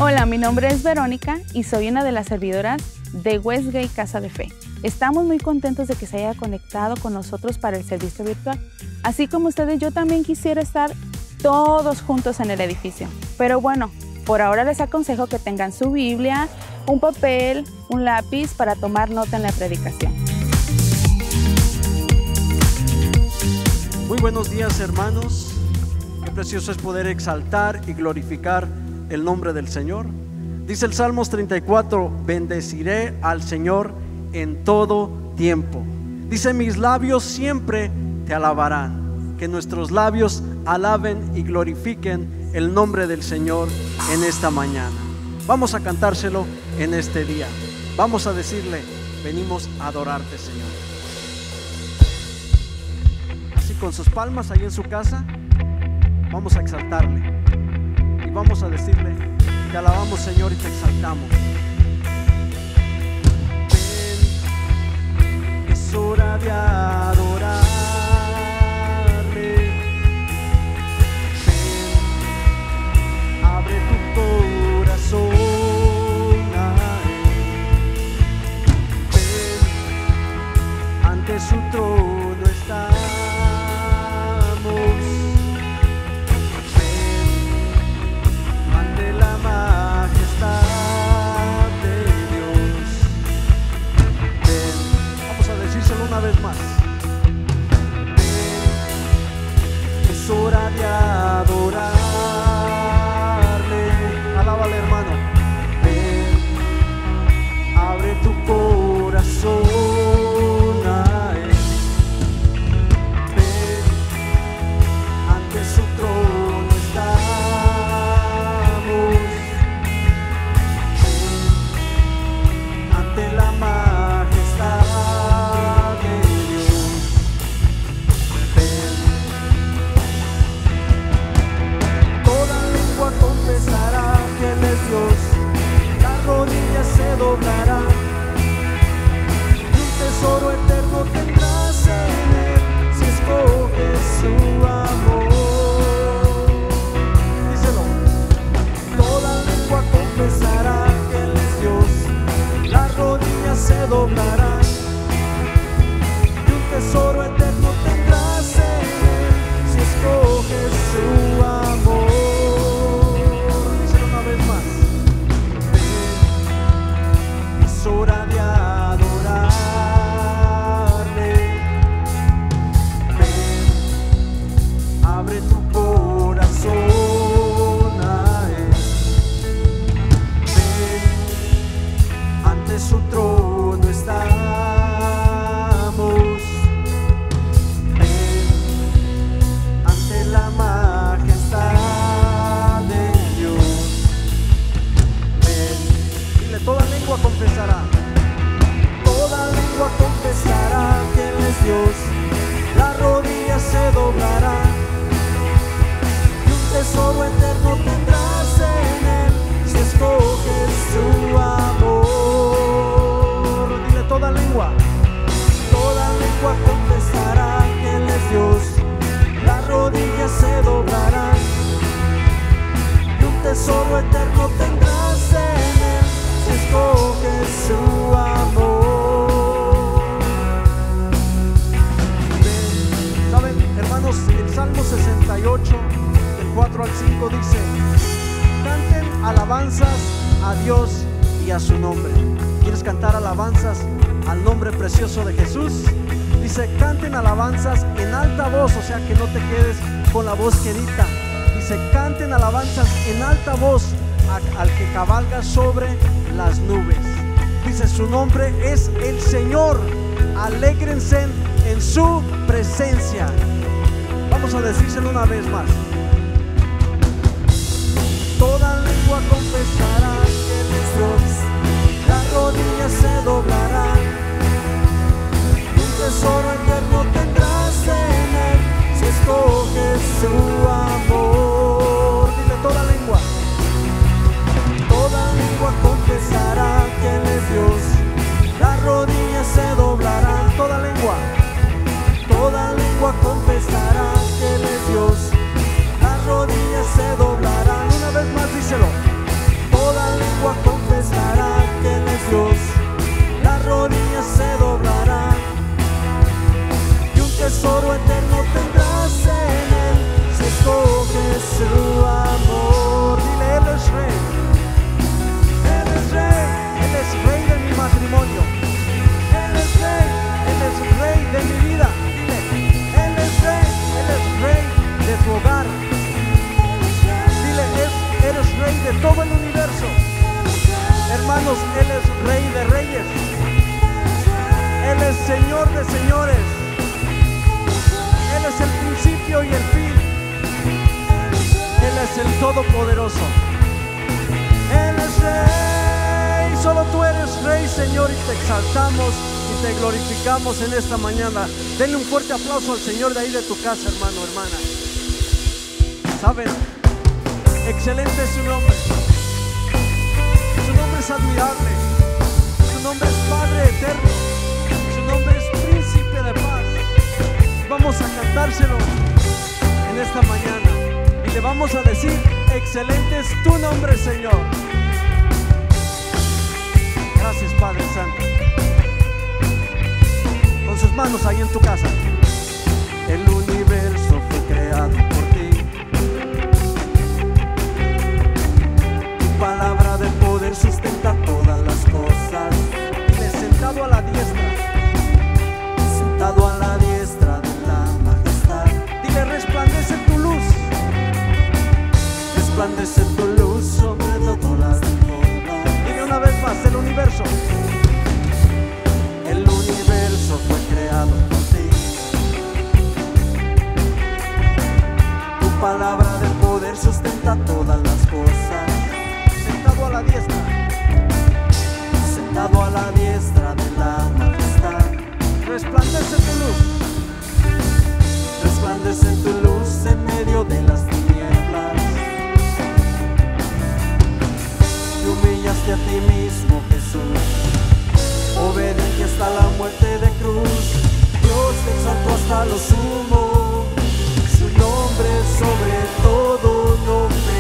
Hola, mi nombre es Verónica y soy una de las servidoras de Westgate Casa de Fe. Estamos muy contentos de que se haya conectado con nosotros para el servicio virtual. Así como ustedes, yo también quisiera estar todos juntos en el edificio. Pero bueno, por ahora les aconsejo que tengan su Biblia, un papel, un lápiz para tomar nota en la predicación. Muy buenos días, hermanos. Qué precioso es poder exaltar y glorificar el nombre del Señor. Dice el Salmos 34: bendeciré al Señor en todo tiempo. Dice: mis labios siempre te alabarán. Que nuestros labios alaben y glorifiquen el nombre del Señor en esta mañana. Vamos a cantárselo en este día. Vamos a decirle: venimos a adorarte, Señor. Así con sus palmas ahí en su casa, vamos a exaltarle y vamos a decirle: te alabamos, Señor, y te exaltamos. Ven, es hora de adorarle. Ven, abre tu corazón a Él. Ven, ante su trono estamos. Una vez más. Ven, es hora de adorarle. Alábale, hermano. Ven, abre tu corazón a Él. Ven, ante su trono estamos. Ven, ante la majestad. Confesará que Él es Dios, las rodillas se doblarán y un tesoro eterno tendrás en Él si escoges su amor. Díselo. Toda lengua confesará que Él es Dios, las rodillas se doblarán y un tesoro eterno tendrás en Él si escoges su amor. Es hora de adorarle. Ven, abre tu corazón a Él. Ven, ante su trono estamos. Ven, ante la majestad de Dios. Ven, dile: toda lengua confesará. Toda lengua confesará que Él es Dios, las rodillas se doblarán y un tesoro eterno tendrás en Él si escoges su amor. Dile: toda lengua confesará que Él es Dios, las rodillas se doblarán y un tesoro eterno tendrás en Él si escoges su amor. ¿Saben, hermanos? El Salmo 68, del 4 al 5 dice: canten alabanzas a Dios y a su nombre. ¿Quieres cantar alabanzas al nombre precioso de Jesús? Dice: canten alabanzas en alta voz, o sea que no te quedes con la voz quedita. Dice: canten alabanzas en alta voz al que cabalga sobre las nubes. Dice: su nombre es el Señor, alégrense en su presencia. Vamos a decírselo una vez más. Toda lengua confesará que Él es Dios, las rodillas se doblarán y un tesoro eterno tendrás en Él si escoges su amor. Dile: toda lengua confesará que Él es Dios, las rodillas se doblarán. Toda lengua confesará que Él es Dios, las rodillas se doblarán. Una vez más díselo: toda de todo el universo. Hermanos, Él es Rey de Reyes. Él es Señor de señores. Él es el principio y el fin. Él es el Todopoderoso. Él es Rey. Solo tú eres Rey, Señor, y te exaltamos y te glorificamos en esta mañana. Denle un fuerte aplauso al Señor de ahí de tu casa, hermano, hermana. ¿Saben? Excelente es su nombre. Su nombre es admirable. Su nombre es Padre eterno. Su nombre es Príncipe de paz. Vamos a cantárselo en esta mañana y le vamos a decir: excelente es tu nombre, Señor. Gracias, Padre Santo. Con sus manos ahí en tu casa. El universo fue creado por ti. Tu palabra de poder sustenta todas las cosas. Dile: sentado a la diestra. Sentado a la diestra de la majestad. Dile: resplandece tu luz. Resplandece tu luz sobre todo las cosas. Dile una vez más: el universo. El universo fue creado por ti. Tu palabra de poder sustenta todas las cosas. Sentado a la diestra. Sentado a la diestra de la majestad. Resplandece tu luz. Resplandece tu luz en medio de las tinieblas. Te humillaste a ti mismo, Jesús, obediente hasta la muerte de cruz. Dios te exaltó hasta lo sumo. Su nombre sobre todo nombre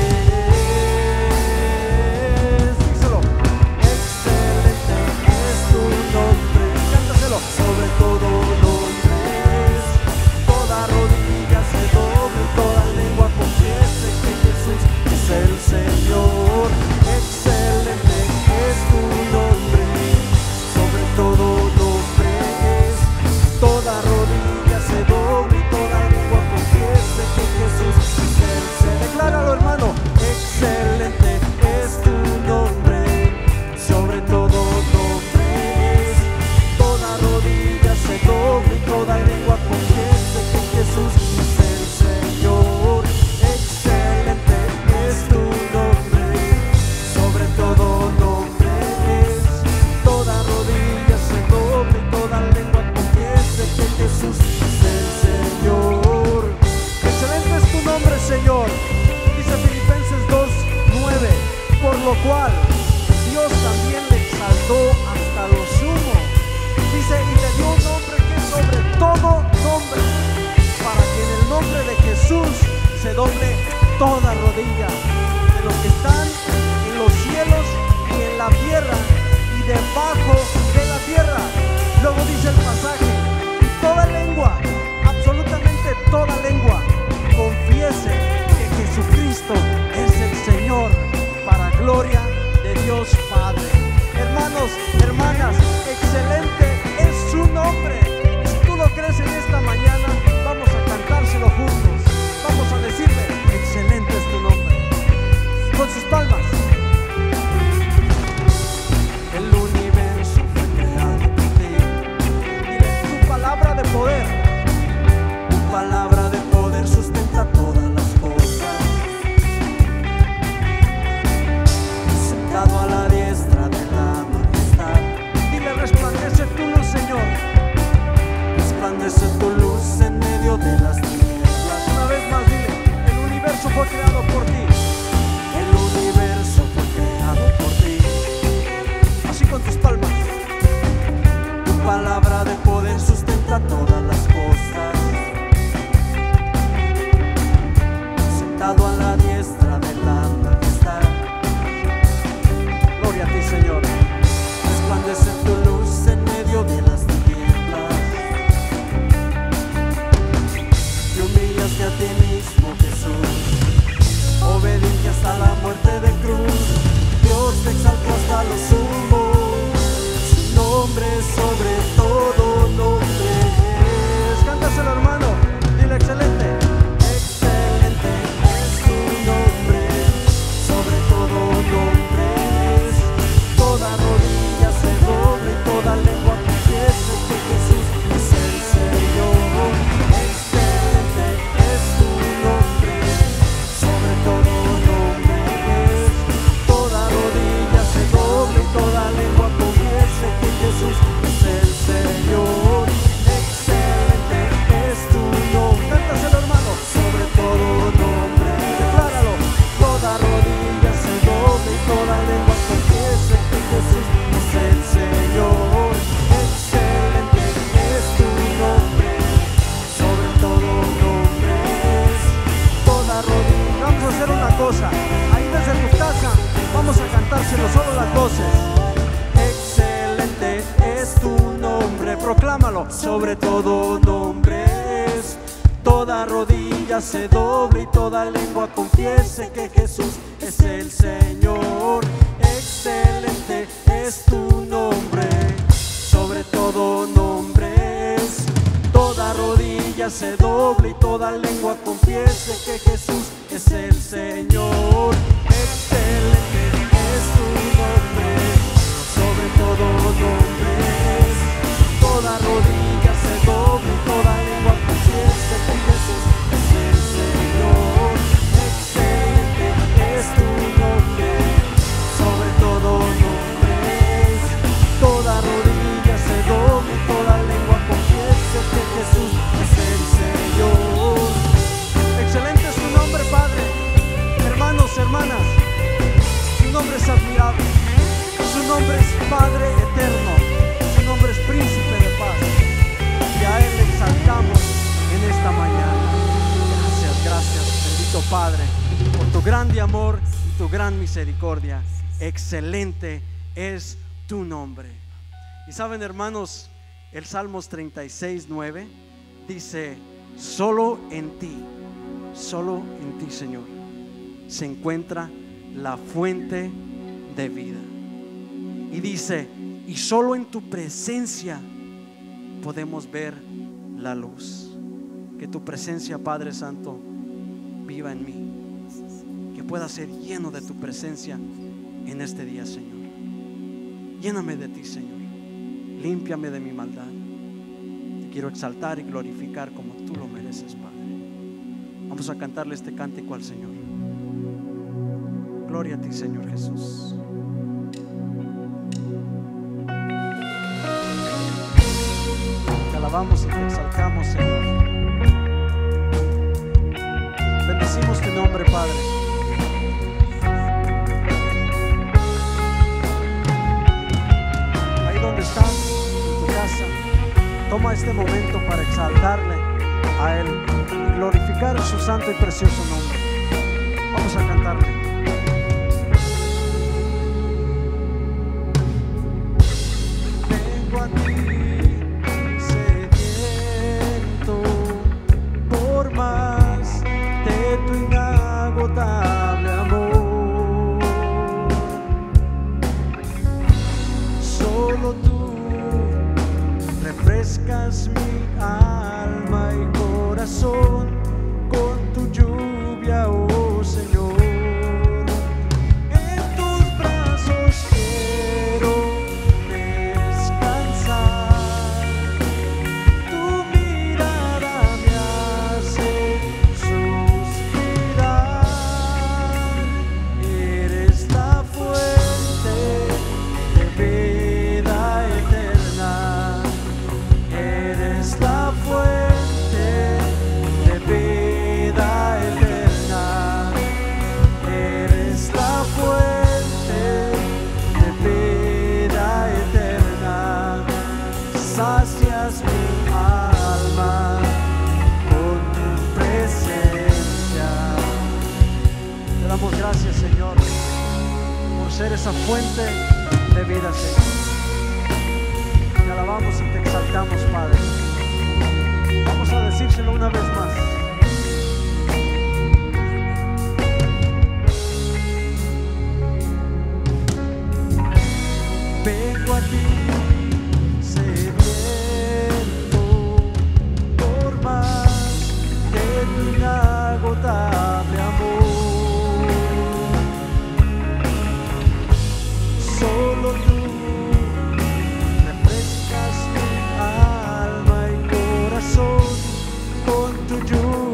es. Díselo: excelente es tu nombre. Cántaselo: sobre todo nombre es. Toda rodilla se doble y toda lengua confiese que Jesús es el Señor. Excelente es tu nombre. Sobre todo nombre es. Toda rodilla se doble y toda lengua confiese que Jesús es el Señor. Decláralo, hermano: excelente es tu nombre. Sobre todo nombre es. Toda rodilla se doble y toda lengua confiese que Jesús es el Señor. Excelente es tu nombre. Sobre todo nombre es. Toda rodilla se doble y toda lengua confiese que Jesús es el Señor. Excelente es tu nombre, Señor. Dice Filipenses 2:9: por lo cual Dios también le exaltó hasta lo sumo. Dice: y le dio un nombre que es sobre todo nombre, para que en el nombre de Jesús se doble toda rodilla, de los que están en los cielos y en la tierra y debajo de la tierra. Luego dice el pasaje: y toda lengua, absolutamente toda lengua, confiese que Jesucristo es el Señor, para gloria de Dios Padre. Hermanos, hermanas, excelente es su nombre. Y si tú lo crees en esta mañana, vamos a cantárselo juntos. Vamos a decirle: excelente es tu nombre. Con sus palmas. El universo fue creado por ti. Dile: tu palabra de poder. Tu palabra de poder sustenta todas las cosas. Sentado a la diestra de la majestad. Dile: resplandece tu luz, Señor. Resplandece tu luz en medio de las tinieblas. Una vez más, dile: el universo fue creado por ti. El universo fue creado por ti. Así con tus palmas. Tu palabra de poder sustenta todas las cosas. Sentado a la diestra de la majestad. Gloria a ti, Señor. Resplandece tu luz en medio de las tinieblas. Te humillaste a ti mismo, Jesús, obediente hasta la muerte de cruz. Dios te exaltó hasta lo sumo. Su nombre sobre todo nombre es. Cántaselo, hermano. Dile: excelente. Excelente es tu cosa. Ahí desde tu casa vamos a cantárselo solo las voces. Excelente es tu nombre, proclámalo. Sobre todo nombres, toda rodilla se doble y toda lengua confiese que Jesús es el Señor. Excelente es tu nombre, sobre todo nombres, toda rodilla se doble y toda lengua confiese que Jesús es el Señor. Excelente es tu nombre, sobre todo nombres, toda rodilla se doble y toda lengua confiese que Jesús es el Señor. Excelente es tu nombre, sobre todo nombres, toda rodilla se doble y toda lengua confiese que Jesús es el Señor. Excelente es tu nombre, Padre. Hermanos, hermanas, su nombre es admirable, su nombre es Padre eterno, su nombre es Príncipe de paz, y a Él le exaltamos en esta mañana. Gracias, gracias, bendito Padre, por tu grande amor y tu gran misericordia. Excelente es tu nombre. Y saben, hermanos, el Salmos 36:9 dice: solo en ti, Señor, se encuentra la fuente de vida. Y dice: y solo en tu presencia podemos ver la luz. Que tu presencia, Padre Santo, viva en mí, que pueda ser lleno de tu presencia en este día, Señor. Lléname de ti, Señor, límpiame de mi maldad. Te quiero exaltar y glorificar como tú lo mereces, Padre. Vamos a cantarle este cántico al Señor. Gloria a ti, Señor Jesús. Te alabamos y te exaltamos, Señor. Bendecimos tu nombre, Padre. Ahí donde estás, en tu casa, toma este momento para exaltarle a Él y glorificar su santo y precioso nombre. Vamos a cantarle. Vengo a ti sediento por más de tu inagotable amor. Solo tú refrescas mi alma y corazón con tu lluvia, oh Señor. En tus brazos quiero descansar. Tu mirada me hace suspirar. Eres la fuente de vida eterna. Eres la fuente de vida eterna. Eres la fuente de vida eterna. Sacias mi alma con tu presencia. Te damos gracias, Señor, por ser esa fuente de vida, Señor. Te alabamos y te exaltamos, Padre. Vamos a decírselo una vez más. Vengo a ti sediento por más de tu inagotable amor. Solo tú refrescas mi alma y corazón con tu lluvia.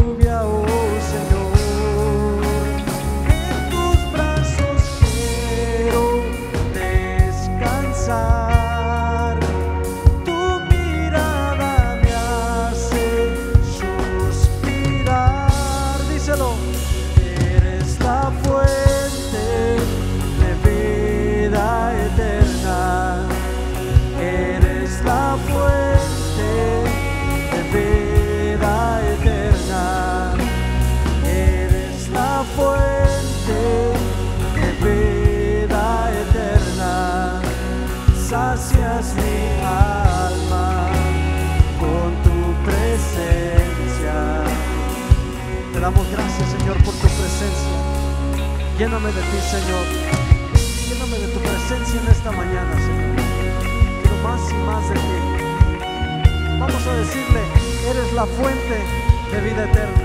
Lléname de ti, Señor. Lléname de tu presencia en esta mañana, Señor. Quiero más y más de ti. Vamos a decirle, eres la fuente de vida eterna.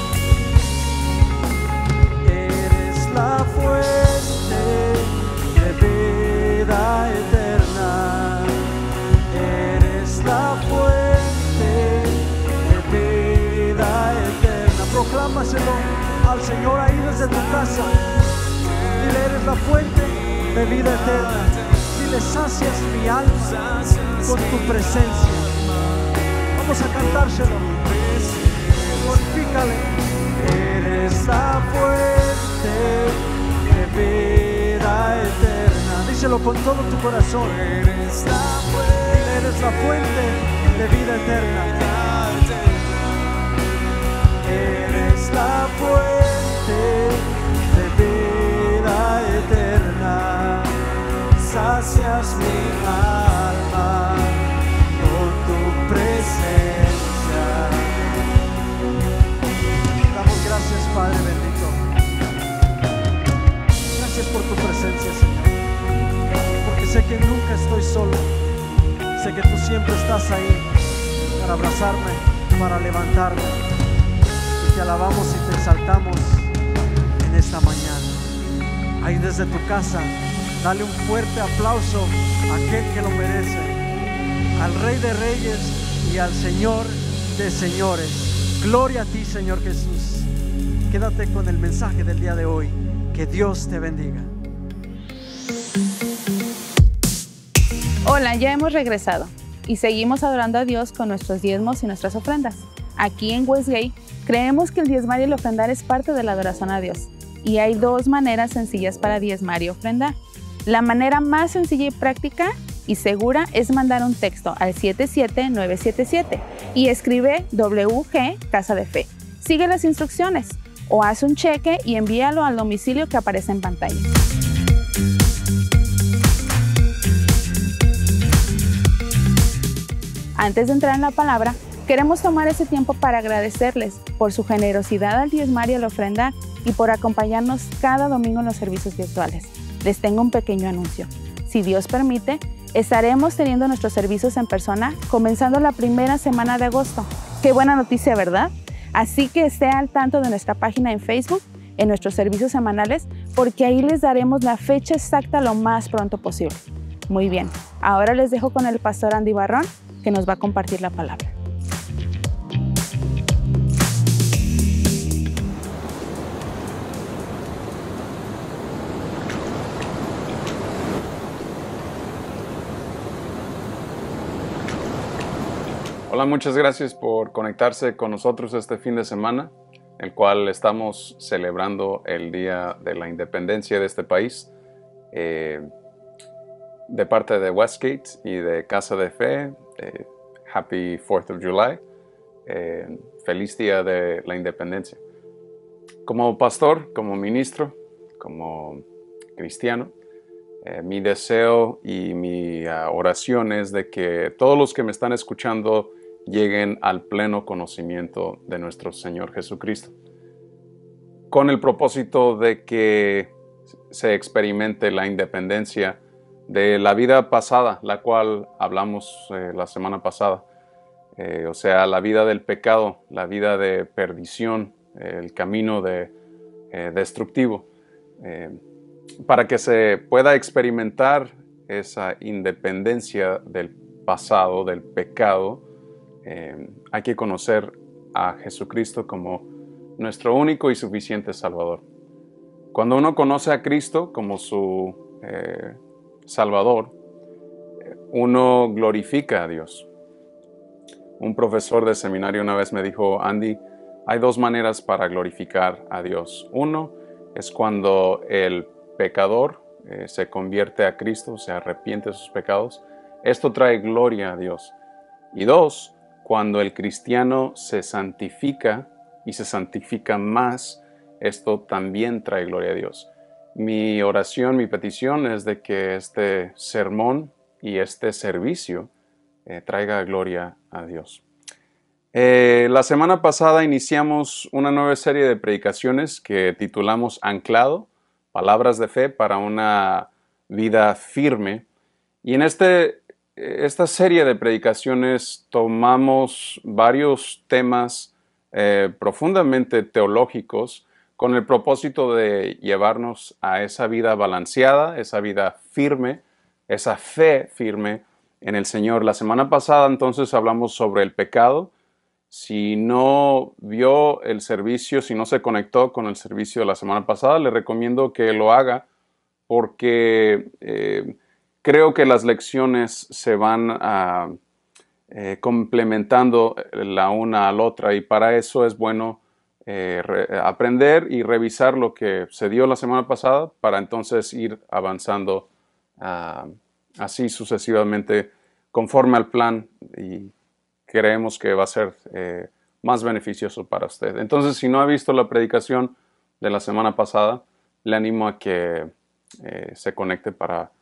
Eres la fuente de vida eterna. Eres la fuente de vida eterna. Proclámaselo al Señor ahí desde tu casa. Dile, eres la fuente de vida eterna. Dile, sacias mi alma con tu presencia. Vamos a cantárselo. Glorifícale. Eres la fuente de vida eterna. Díselo con todo tu corazón. Eres la fuente de vida eterna. Eres la fuente de vida eterna. Sacias mi alma con tu presencia. Damos gracias, Padre bendito. Gracias por tu presencia, Señor. Porque sé que nunca estoy solo. Sé que tú siempre estás ahí para abrazarme, para levantarme. Y te alabamos y te exaltamos en esta mañana. Ahí desde tu casa, dale un fuerte aplauso a aquel que lo merece, al Rey de Reyes y al Señor de Señores. Gloria a ti, Señor Jesús. Quédate con el mensaje del día de hoy. Que Dios te bendiga. Hola, ya hemos regresado y seguimos adorando a Dios con nuestros diezmos y nuestras ofrendas. Aquí en Westgate creemos que el diezmar y el ofrendar es parte de la adoración a Dios. Y hay dos maneras sencillas para diezmar y ofrendar. La manera más sencilla y práctica y segura es mandar un texto al 77977 y escribe WG Casa de Fe. Sigue las instrucciones o haz un cheque y envíalo al domicilio que aparece en pantalla. Antes de entrar en la palabra, queremos tomar ese tiempo para agradecerles por su generosidad al diezmar y al ofrendar y por acompañarnos cada domingo en los servicios virtuales. Les tengo un pequeño anuncio. Si Dios permite, estaremos teniendo nuestros servicios en persona comenzando la primera semana de agosto. Qué buena noticia, ¿verdad? Así que esté al tanto de nuestra página en Facebook, en nuestros servicios semanales, porque ahí les daremos la fecha exacta lo más pronto posible. Muy bien, ahora les dejo con el pastor Andy Barrón, que nos va a compartir la palabra. Hola, muchas gracias por conectarse con nosotros este fin de semana, el cual estamos celebrando el Día de la Independencia de este país. De parte de Westgate y de Casa de Fe, Happy 4th of July, feliz Día de la Independencia. Como pastor, como ministro, como cristiano, mi deseo y mi oración es de que todos los que me están escuchando lleguen al pleno conocimiento de nuestro Señor Jesucristo, con el propósito de que se experimente la independencia de la vida pasada, la cual hablamos la semana pasada, o sea, la vida del pecado, la vida de perdición, el camino destructivo, para que se pueda experimentar esa independencia del pasado, del pecado. Hay que conocer a Jesucristo como nuestro único y suficiente Salvador. Cuando uno conoce a Cristo como su Salvador, uno glorifica a Dios. Un profesor de seminario una vez me dijo: Andy, hay dos maneras para glorificar a Dios. Uno es cuando el pecador se convierte a Cristo, se arrepiente de sus pecados. Esto trae gloria a Dios. Y dos, cuando el cristiano se santifica y se santifica más, esto también trae gloria a Dios. Mi oración, mi petición es de que este sermón y este servicio traiga gloria a Dios. La semana pasada iniciamos una nueva serie de predicaciones que titulamos Anclado, palabras de fe para una vida firme. Y en esta serie de predicaciones tomamos varios temas profundamente teológicos con el propósito de llevarnos a esa vida balanceada, esa vida firme, esa fe firme en el Señor. La semana pasada entonces hablamos sobre el pecado. Si no vio el servicio, si no se conectó con el servicio de la semana pasada, le recomiendo que lo haga porque creo que las lecciones se van complementando la una a la otra y para eso es bueno aprender y revisar lo que se dio la semana pasada para entonces ir avanzando así sucesivamente conforme al plan y creemos que va a ser más beneficioso para usted. Entonces, si no ha visto la predicación de la semana pasada, le animo a que se conecte para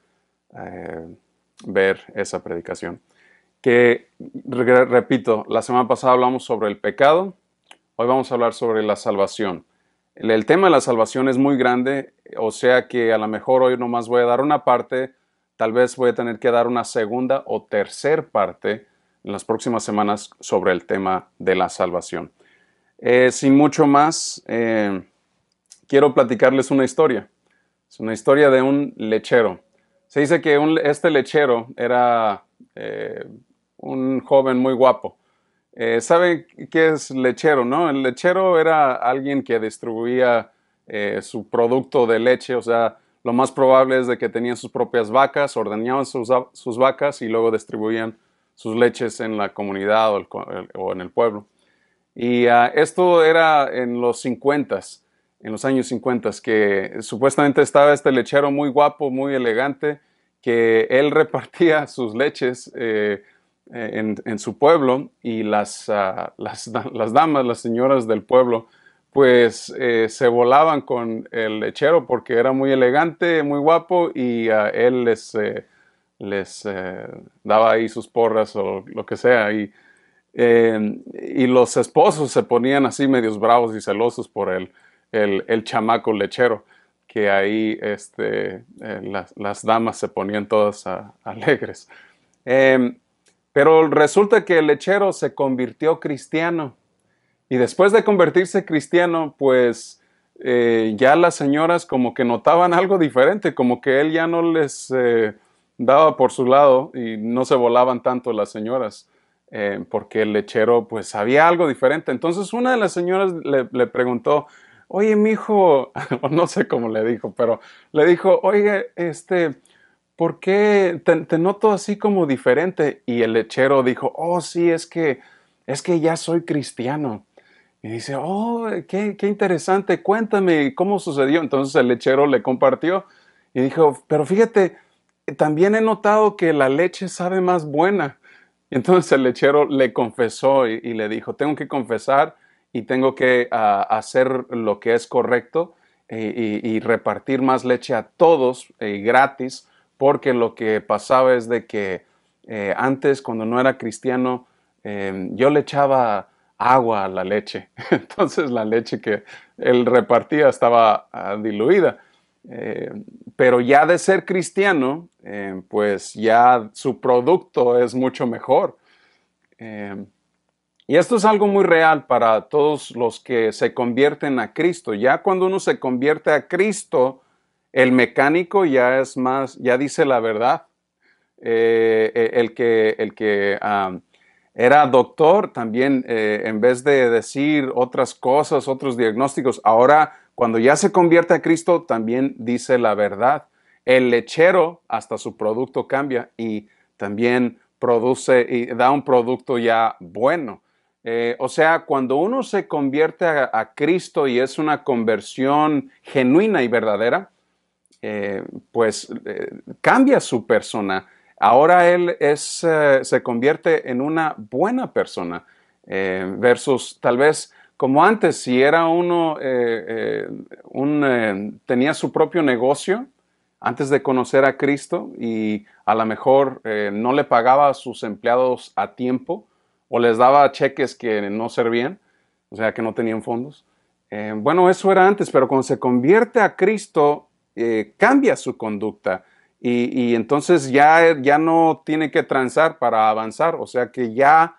ver esa predicación. Que, repito, la semana pasada hablamos sobre el pecado, hoy vamos a hablar sobre la salvación. El tema de la salvación es muy grande, o sea que a lo mejor hoy nomás voy a dar una parte, tal vez voy a tener que dar una segunda o tercera parte en las próximas semanas sobre el tema de la salvación. Sin mucho más, quiero platicarles una historia. Es una historia de un lechero. Se dice que este lechero era un joven muy guapo. ¿Saben qué es lechero, no? El lechero era alguien que distribuía su producto de leche, o sea, lo más probable es de que tenían sus propias vacas, ordeñaban sus vacas y luego distribuían sus leches en la comunidad o en el pueblo. Y esto era en los 50s, en los años 50, que supuestamente estaba este lechero muy guapo, muy elegante, que él repartía sus leches en su pueblo y las damas, las señoras del pueblo, pues se volaban con el lechero porque era muy elegante, muy guapo y él les daba ahí sus porras o lo que sea y los esposos se ponían así medios bravos y celosos por el chamaco lechero, que ahí las damas se ponían todas alegres. Pero resulta que el lechero se convirtió cristiano y después de convertirse cristiano, pues ya las señoras como que notaban algo diferente, como que él ya no les daba por su lado y no se volaban tanto las señoras. Porque el lechero pues sabía algo diferente. Entonces una de las señoras le preguntó, oye, mijo, no sé cómo le dijo, pero le dijo, oye, ¿por qué te noto así como diferente? Y el lechero dijo, oh, sí, es que ya soy cristiano. Y dice, oh, qué interesante, cuéntame cómo sucedió. Entonces el lechero le compartió y dijo, pero fíjate, también he notado que la leche sabe más buena. Y entonces el lechero le confesó y le dijo, tengo que confesar y tengo que hacer lo que es correcto y repartir más leche a todos gratis, porque lo que pasaba es de que antes, cuando no era cristiano, yo le echaba agua a la leche. Entonces la leche que él repartía estaba diluida. Pero ya de ser cristiano, pues ya su producto es mucho mejor. Y esto es algo muy real para todos los que se convierten a Cristo. Ya cuando uno se convierte a Cristo, el mecánico ya es más, ya dice la verdad. El que era doctor también, en vez de decir otras cosas, otros diagnósticos, ahora cuando ya se convierte a Cristo también dice la verdad. El lechero hasta su producto cambia y también produce y da un producto ya bueno. O sea, cuando uno se convierte a Cristo y es una conversión genuina y verdadera, pues cambia su persona. Ahora él se convierte en una buena persona versus tal vez como antes, si era uno, tenía su propio negocio antes de conocer a Cristo y a lo mejor no le pagaba a sus empleados a tiempo o les daba cheques que no servían, o sea, que no tenían fondos. Bueno, eso era antes, pero cuando se convierte a Cristo, cambia su conducta y entonces ya no tiene que transar para avanzar, o sea que ya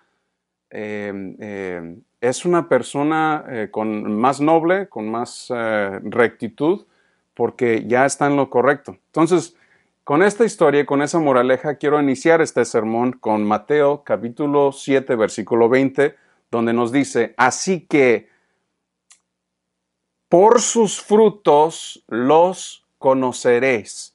es una persona con más noble, con más rectitud, porque ya está en lo correcto. Entonces, con esta historia, con esa moraleja, quiero iniciar este sermón con Mateo capítulo 7, versículo 20, donde nos dice, así que por sus frutos los conoceréis.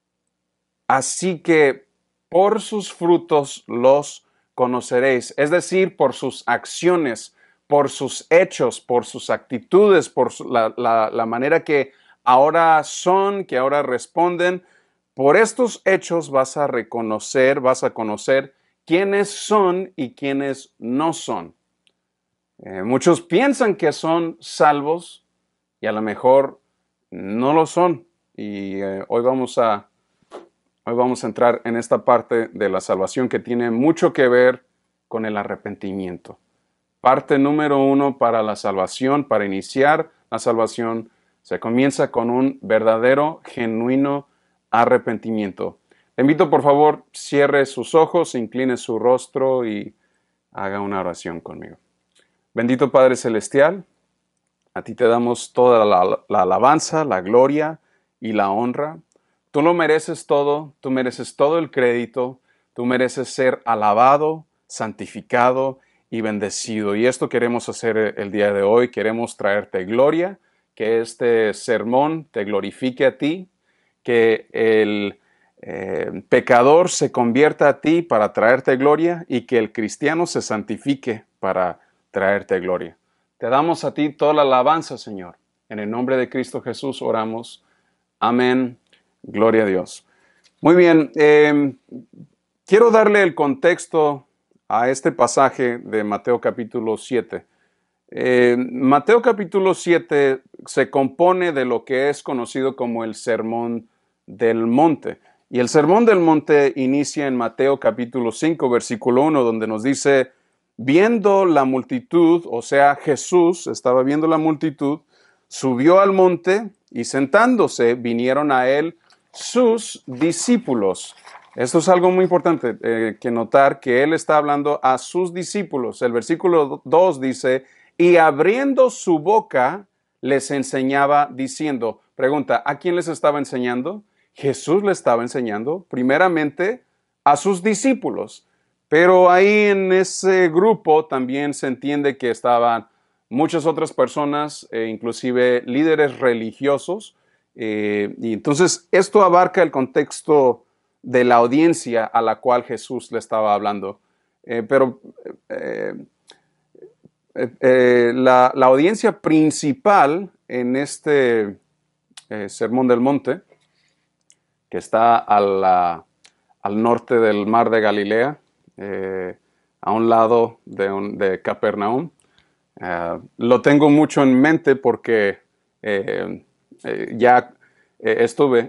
Así que por sus frutos los conoceréis. Es decir, por sus acciones, por sus hechos, por sus actitudes, por la manera que ahora son, que ahora responden. Por estos hechos vas a reconocer, vas a conocer quiénes son y quiénes no son. Muchos piensan que son salvos y a lo mejor no lo son. Y hoy vamos a entrar en esta parte de la salvación que tiene mucho que ver con el arrepentimiento. Parte número 1 para la salvación, para iniciar la salvación, se comienza con un verdadero, genuino arrepentimiento. Le invito, por favor, cierre sus ojos, incline su rostro y haga una oración conmigo. Bendito Padre Celestial, a ti te damos toda la alabanza, la gloria y la honra. Tú lo mereces todo, tú mereces todo el crédito, tú mereces ser alabado, santificado y bendecido. Y esto queremos hacer el día de hoy, queremos traerte gloria, que este sermón te glorifique a ti, que el pecador se convierta a ti para traerte gloria y que el cristiano se santifique para traerte gloria. Te damos a ti toda la alabanza, Señor. En el nombre de Cristo Jesús oramos. Amén. Gloria a Dios. Muy bien, quiero darle el contexto a este pasaje de Mateo capítulo 7. Mateo capítulo 7 se compone de lo que es conocido como el Sermón del Monte. Y el Sermón del Monte inicia en Mateo capítulo 5, versículo 1, donde nos dice, viendo la multitud, o sea, Jesús estaba viendo la multitud, subió al monte y sentándose vinieron a él sus discípulos. Esto es algo muy importante que notar, que él está hablando a sus discípulos. El versículo 2 dice, y abriendo su boca les enseñaba diciendo. Pregunta, ¿a quién les estaba enseñando? Jesús le estaba enseñando primeramente a sus discípulos. Pero ahí en ese grupo también se entiende que estaban muchas otras personas, inclusive líderes religiosos. Y entonces esto abarca el contexto de la audiencia a la cual Jesús le estaba hablando. La audiencia principal en este Sermón del Monte, que está al norte del mar de Galilea, a un lado de Capernaum. Lo tengo mucho en mente porque ya estuve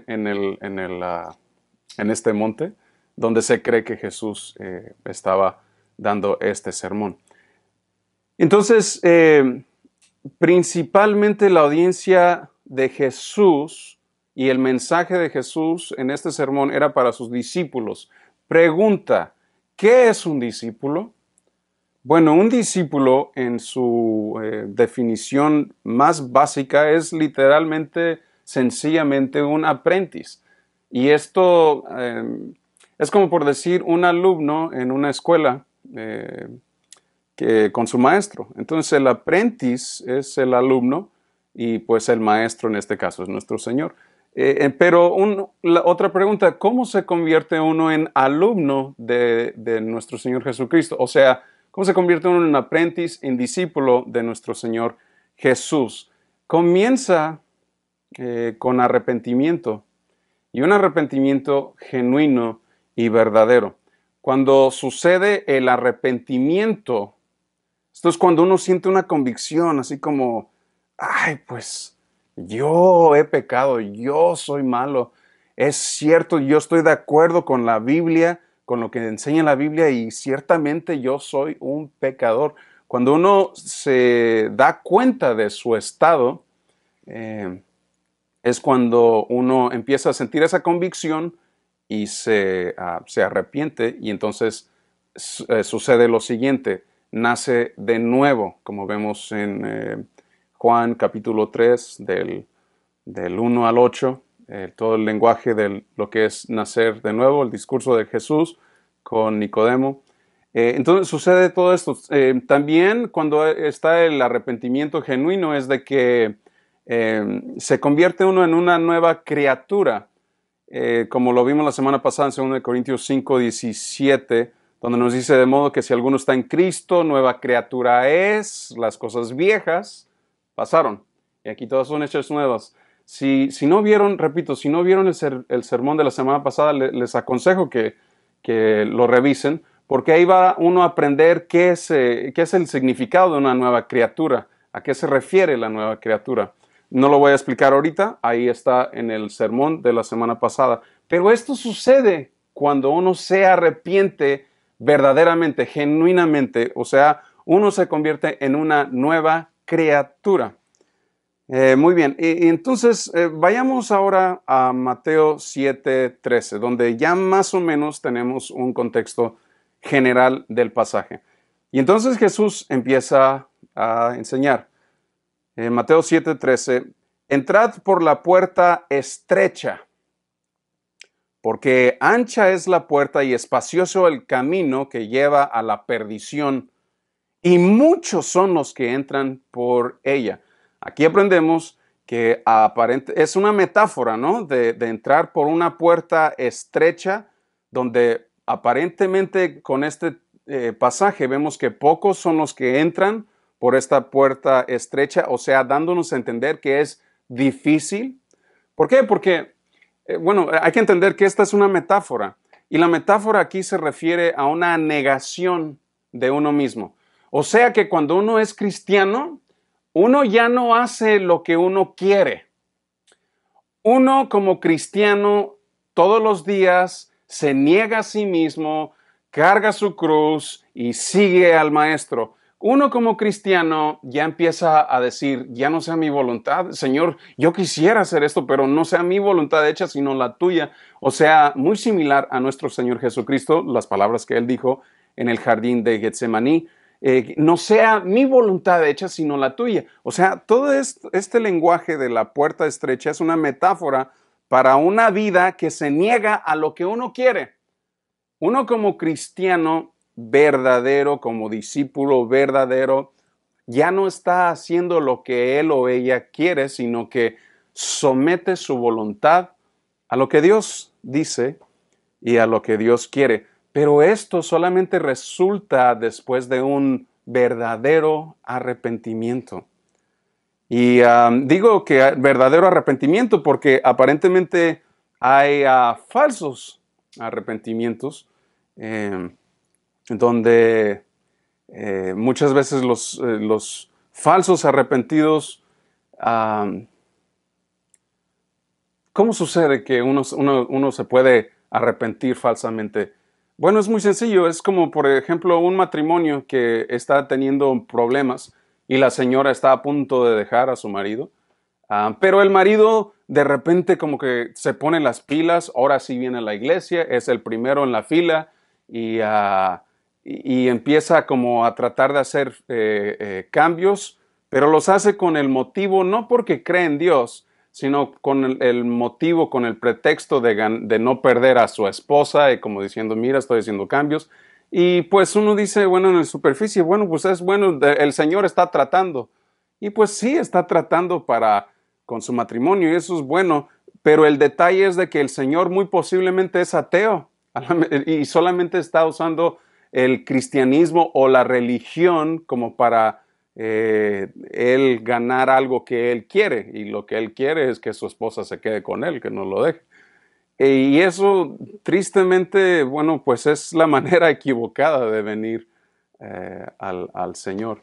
en este monte donde se cree que Jesús estaba dando este sermón. Entonces, principalmente la audiencia de Jesús y el mensaje de Jesús en este sermón era para sus discípulos. Pregunta, ¿qué es un discípulo? Bueno, un discípulo en su definición más básica es literalmente, sencillamente un aprendiz. Y esto es como por decir un alumno en una escuela que con su maestro. Entonces el aprendiz es el alumno y pues el maestro en este caso es nuestro Señor. Pero otra pregunta, ¿cómo se convierte uno en alumno de nuestro Señor Jesucristo? O sea, ¿cómo se convierte uno en aprendiz, en discípulo de nuestro Señor Jesús? Comienza con arrepentimiento, y un arrepentimiento genuino y verdadero. Cuando sucede el arrepentimiento, esto es cuando uno siente una convicción, así como, ay, pues yo he pecado, yo soy malo. Es cierto, yo estoy de acuerdo con la Biblia, con lo que enseña la Biblia y ciertamente yo soy un pecador. Cuando uno se da cuenta de su estado, es cuando uno empieza a sentir esa convicción y se arrepiente, y entonces sucede lo siguiente: nace de nuevo, como vemos en Juan capítulo 3, del 1 al 8, todo el lenguaje de lo que es nacer de nuevo, el discurso de Jesús con Nicodemo. Entonces sucede todo esto. También cuando está el arrepentimiento genuino es de que se convierte uno en una nueva criatura, como lo vimos la semana pasada en 2 Corintios 5, 17, donde nos dice: de modo que si alguno está en Cristo, nueva criatura es, las cosas viejas pasaron, y aquí todas son hechas nuevas. Si no vieron, repito, si no vieron el sermón de la semana pasada, les aconsejo que lo revisen, porque ahí va uno a aprender qué es el significado de una nueva criatura, a qué se refiere la nueva criatura. No lo voy a explicar ahorita, ahí está en el sermón de la semana pasada. Pero esto sucede cuando uno se arrepiente verdaderamente, genuinamente, o sea, uno se convierte en una nueva criatura. Muy bien, y entonces vayamos ahora a Mateo 7:13, donde ya más o menos tenemos un contexto general del pasaje. Y entonces Jesús empieza a enseñar. Mateo 7:13: entrad por la puerta estrecha, porque ancha es la puerta y espacioso el camino que lleva a la perdición, y muchos son los que entran por ella. Aquí aprendemos que es una metáfora, ¿no? De entrar por una puerta estrecha, donde aparentemente con este pasaje vemos que pocos son los que entran por esta puerta estrecha, o sea, dándonos a entender que es difícil. ¿Por qué? Porque, bueno, hay que entender que esta es una metáfora, y la metáfora aquí se refiere a una negación de uno mismo. O sea que cuando uno es cristiano, uno ya no hace lo que uno quiere. Uno como cristiano todos los días se niega a sí mismo, carga su cruz y sigue al Maestro. Uno como cristiano ya empieza a decir: ya no sea mi voluntad, Señor, yo quisiera hacer esto, pero no sea mi voluntad hecha, sino la tuya. O sea, muy similar a nuestro Señor Jesucristo, las palabras que Él dijo en el jardín de Getsemaní: no sea mi voluntad hecha, sino la tuya. O sea, todo este lenguaje de la puerta estrecha es una metáfora para una vida que se niega a lo que uno quiere. Uno como cristiano verdadero, como discípulo verdadero, ya no está haciendo lo que él o ella quiere, sino que somete su voluntad a lo que Dios dice y a lo que Dios quiere. Pero esto solamente resulta después de un verdadero arrepentimiento. Y digo que verdadero arrepentimiento porque aparentemente hay falsos arrepentimientos, donde muchas veces los falsos arrepentidos, ¿cómo sucede que uno se puede arrepentir falsamente? Bueno, es muy sencillo. Es como, por ejemplo, un matrimonio que está teniendo problemas y la señora está a punto de dejar a su marido, pero el marido de repente como que se pone las pilas. Ahora sí viene a la iglesia, es el primero en la fila y empieza como a tratar de hacer cambios, pero los hace con el motivo, no porque cree en Dios, sino con el motivo, con el pretexto de no perder a su esposa, y como diciendo: mira, estoy haciendo cambios. Y pues uno dice, bueno, en la superficie, bueno, pues es bueno, el Señor está tratando. Y pues sí, está tratando con su matrimonio, y eso es bueno, pero el detalle es de que el Señor muy posiblemente es ateo y solamente está usando el cristianismo o la religión como para él ganar algo que él quiere, y lo que él quiere es que su esposa se quede con él, que no lo deje. Y eso, tristemente, bueno, pues es la manera equivocada de venir al Señor.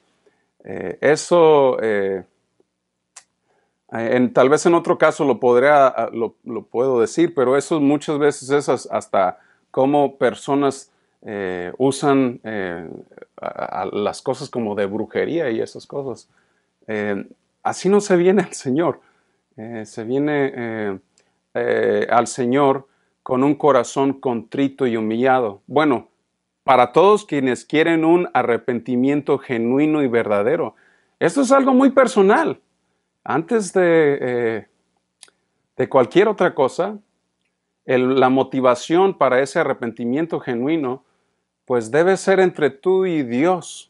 Tal vez en otro caso lo puedo decir, pero eso muchas veces es hasta cómo personas usan las cosas como de brujería y esas cosas. Así no se viene al Señor. Se viene al Señor con un corazón contrito y humillado. Bueno, para todos quienes quieren un arrepentimiento genuino y verdadero. Esto es algo muy personal. Antes de cualquier otra cosa, la motivación para ese arrepentimiento genuino, pues debe ser entre tú y Dios.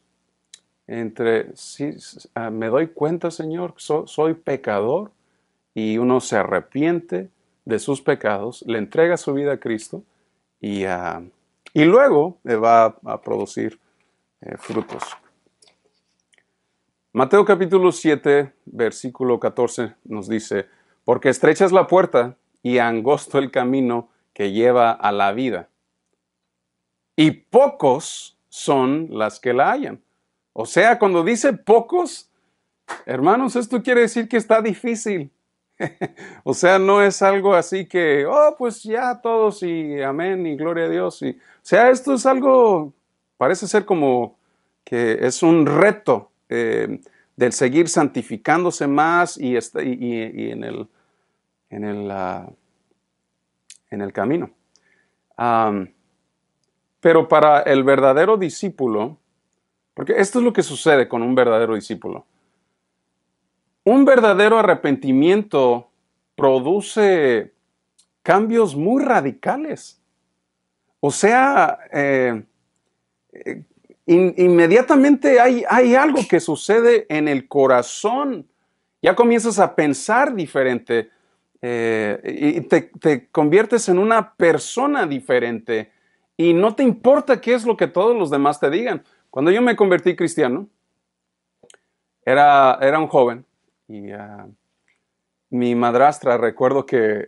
Me doy cuenta, Señor, soy pecador, y uno se arrepiente de sus pecados, le entrega su vida a Cristo y luego va a producir frutos. Mateo capítulo 7, versículo 14 nos dice: porque estrecha es la puerta y angosto el camino que lleva a la vida, y pocos son las que la hallan. O sea, cuando dice pocos, hermanos, esto quiere decir que está difícil. O sea, no es algo así que, oh, pues ya todos y amén y gloria a Dios. O sea, esto es algo, parece ser como que es un reto del seguir santificándose más y en el camino. Pero para el verdadero discípulo, porque esto es lo que sucede con un verdadero discípulo. Un verdadero arrepentimiento produce cambios muy radicales. O sea, inmediatamente hay algo que sucede en el corazón. Ya comienzas a pensar diferente y te conviertes en una persona diferente y no te importa qué es lo que todos los demás te digan. Cuando yo me convertí cristiano, era un joven. Y mi madrastra, recuerdo que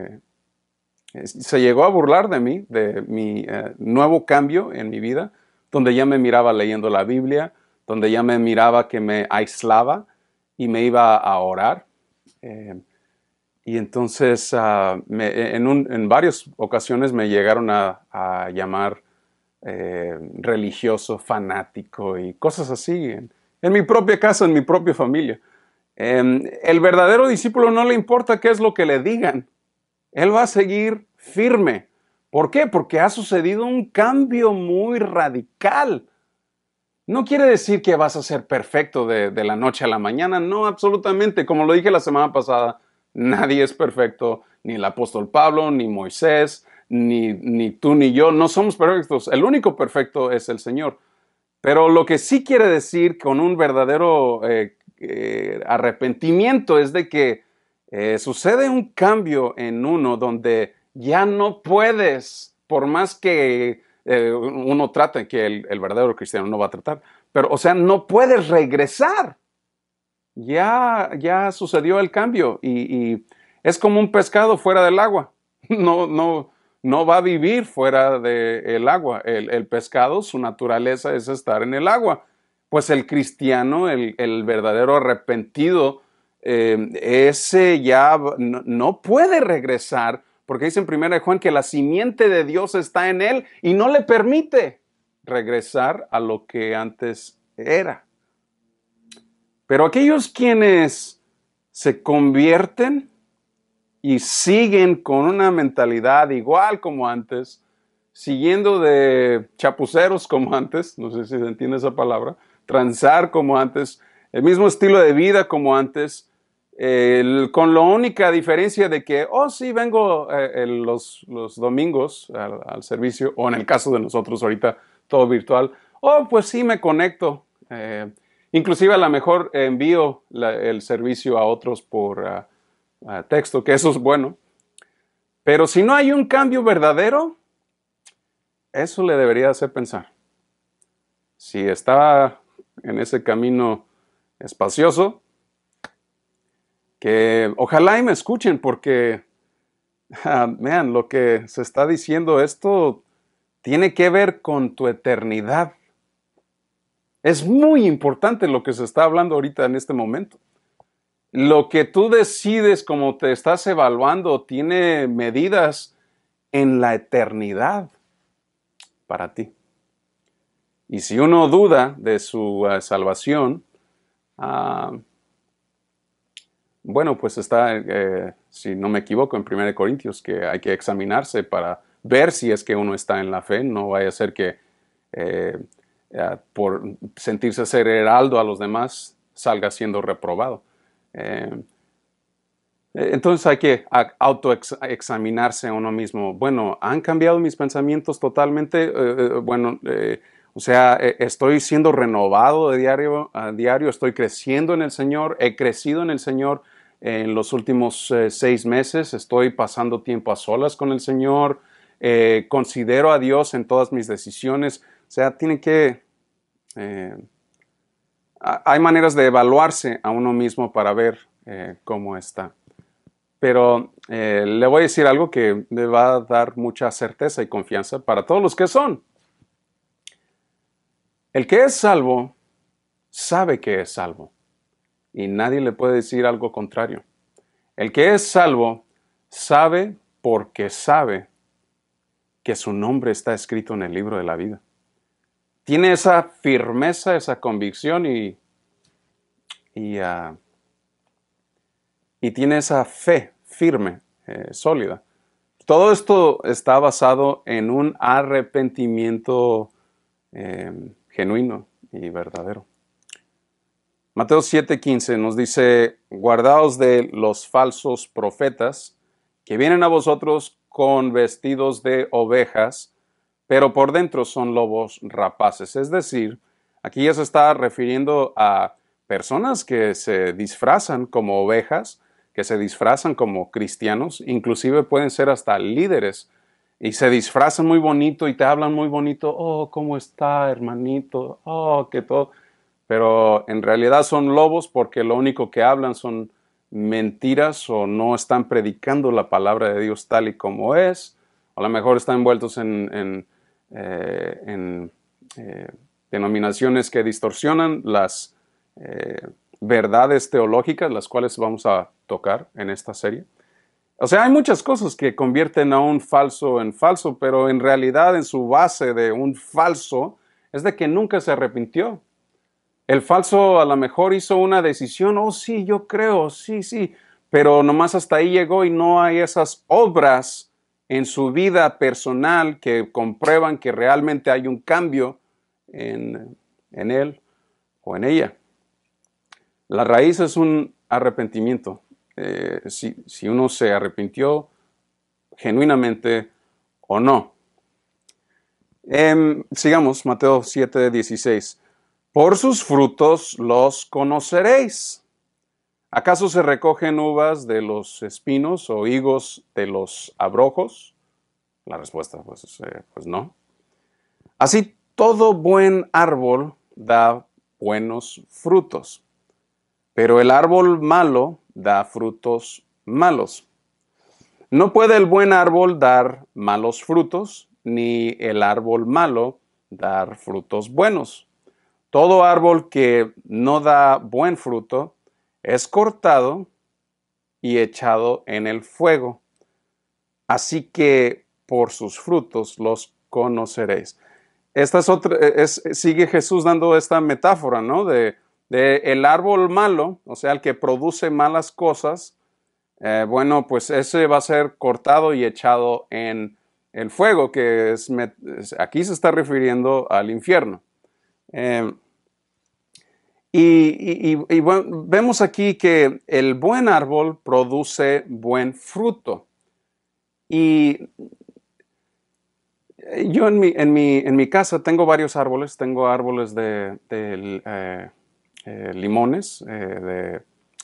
se llegó a burlar de mí, de mi nuevo cambio en mi vida, donde ya me miraba leyendo la Biblia, donde ya me miraba que me aislaba y me iba a orar. Y entonces en varias ocasiones me llegaron a llamar religioso, fanático y cosas así, en mi propia casa, en mi propia familia. El verdadero discípulo no le importa qué es lo que le digan. Él va a seguir firme. ¿Por qué? Porque ha sucedido un cambio muy radical. No quiere decir que vas a ser perfecto de la noche a la mañana. No, absolutamente. Como lo dije la semana pasada, nadie es perfecto. Ni el apóstol Pablo, ni Moisés, ni tú, ni yo. No somos perfectos. El único perfecto es el Señor. Pero lo que sí quiere decir con un verdadero arrepentimiento es de que sucede un cambio en uno donde ya no puedes, por más que uno trate, que el verdadero cristiano no va a tratar, pero o sea, no puedes regresar. Ya sucedió el cambio y es como un pescado fuera del agua. No va a vivir fuera del agua. El pescado, su naturaleza es estar en el agua. Pues el cristiano, el verdadero arrepentido, ese ya no puede regresar, porque dice en 1 Juan que la simiente de Dios está en él y no le permite regresar a lo que antes era. Pero aquellos quienes se convierten y siguen con una mentalidad igual como antes, siguiendo de chapuceros como antes, no sé si se entiende esa palabra, transar como antes, el mismo estilo de vida como antes, con la única diferencia de que, sí, vengo los domingos al servicio, o en el caso de nosotros ahorita todo virtual, pues sí me conecto, inclusive a lo mejor envío el servicio a otros por texto, que eso es bueno, pero si no hay un cambio verdadero, eso le debería hacer pensar. Si está en ese camino espacioso, que ojalá y me escuchen, porque vean, lo que se está diciendo, esto tiene que ver con tu eternidad. Es muy importante lo que se está hablando ahorita en este momento. Lo que tú decides, como te estás evaluando, tiene medidas en la eternidad para ti. Y si uno duda de su salvación, Bueno, pues está, si no me equivoco, en 1 Corintios, que hay que examinarse para ver si es que uno está en la fe. No vaya a ser que por sentirse ser heraldo a los demás salga siendo reprobado. Entonces hay que autoexaminarse a uno mismo. Bueno, ¿han cambiado mis pensamientos totalmente? O sea, estoy siendo renovado de diario a diario, estoy creciendo en el Señor, he crecido en el Señor en los últimos 6 meses, estoy pasando tiempo a solas con el Señor, considero a Dios en todas mis decisiones. O sea, tienen que... hay maneras de evaluarse a uno mismo para ver cómo está. Pero le voy a decir algo que le va a dar mucha certeza y confianza para todos los que son. El que es salvo sabe que es salvo y nadie le puede decir algo contrario. El que es salvo sabe porque sabe que su nombre está escrito en el libro de la vida. Tiene esa firmeza, esa convicción y tiene esa fe firme, sólida. Todo esto está basado en un arrepentimiento genuino y verdadero. Mateo 7:15 nos dice: guardaos de los falsos profetas que vienen a vosotros con vestidos de ovejas, pero por dentro son lobos rapaces. Es decir, aquí ya se está refiriendo a personas que se disfrazan como ovejas, que se disfrazan como cristianos, inclusive pueden ser hasta líderes, y se disfrazan muy bonito y te hablan muy bonito. Oh, ¿cómo está, hermanito? Oh, que todo. Pero en realidad son lobos porque lo único que hablan son mentiras o no están predicando la palabra de Dios tal y como es. A lo mejor están envueltos en denominaciones que distorsionan las verdades teológicas, las cuales vamos a tocar en esta serie. O sea, hay muchas cosas que convierten a un falso en falso, pero en realidad en su base de un falso es de que nunca se arrepintió. El falso a lo mejor hizo una decisión, oh sí, yo creo, sí, pero nomás hasta ahí llegó y no hay esas obras en su vida personal que comprueban que realmente hay un cambio en él o en ella. La raíz es un arrepentimiento. Si uno se arrepintió genuinamente o no. Sigamos, Mateo 7:16. Por sus frutos los conoceréis. ¿Acaso se recogen uvas de los espinos o higos de los abrojos? La respuesta, pues no. Así, todo buen árbol da buenos frutos, pero el árbol malo da frutos malos. No puede el buen árbol dar malos frutos, ni el árbol malo dar frutos buenos. Todo árbol que no da buen fruto es cortado y echado en el fuego. Así que por sus frutos los conoceréis. Esta es otra, sigue Jesús dando esta metáfora, ¿no? De el árbol malo, o sea, el que produce malas cosas, bueno, pues ese va a ser cortado y echado en el fuego, que aquí se está refiriendo al infierno. Bueno, vemos aquí que el buen árbol produce buen fruto. Y yo en mi casa tengo varios árboles. Tengo árboles de limones, de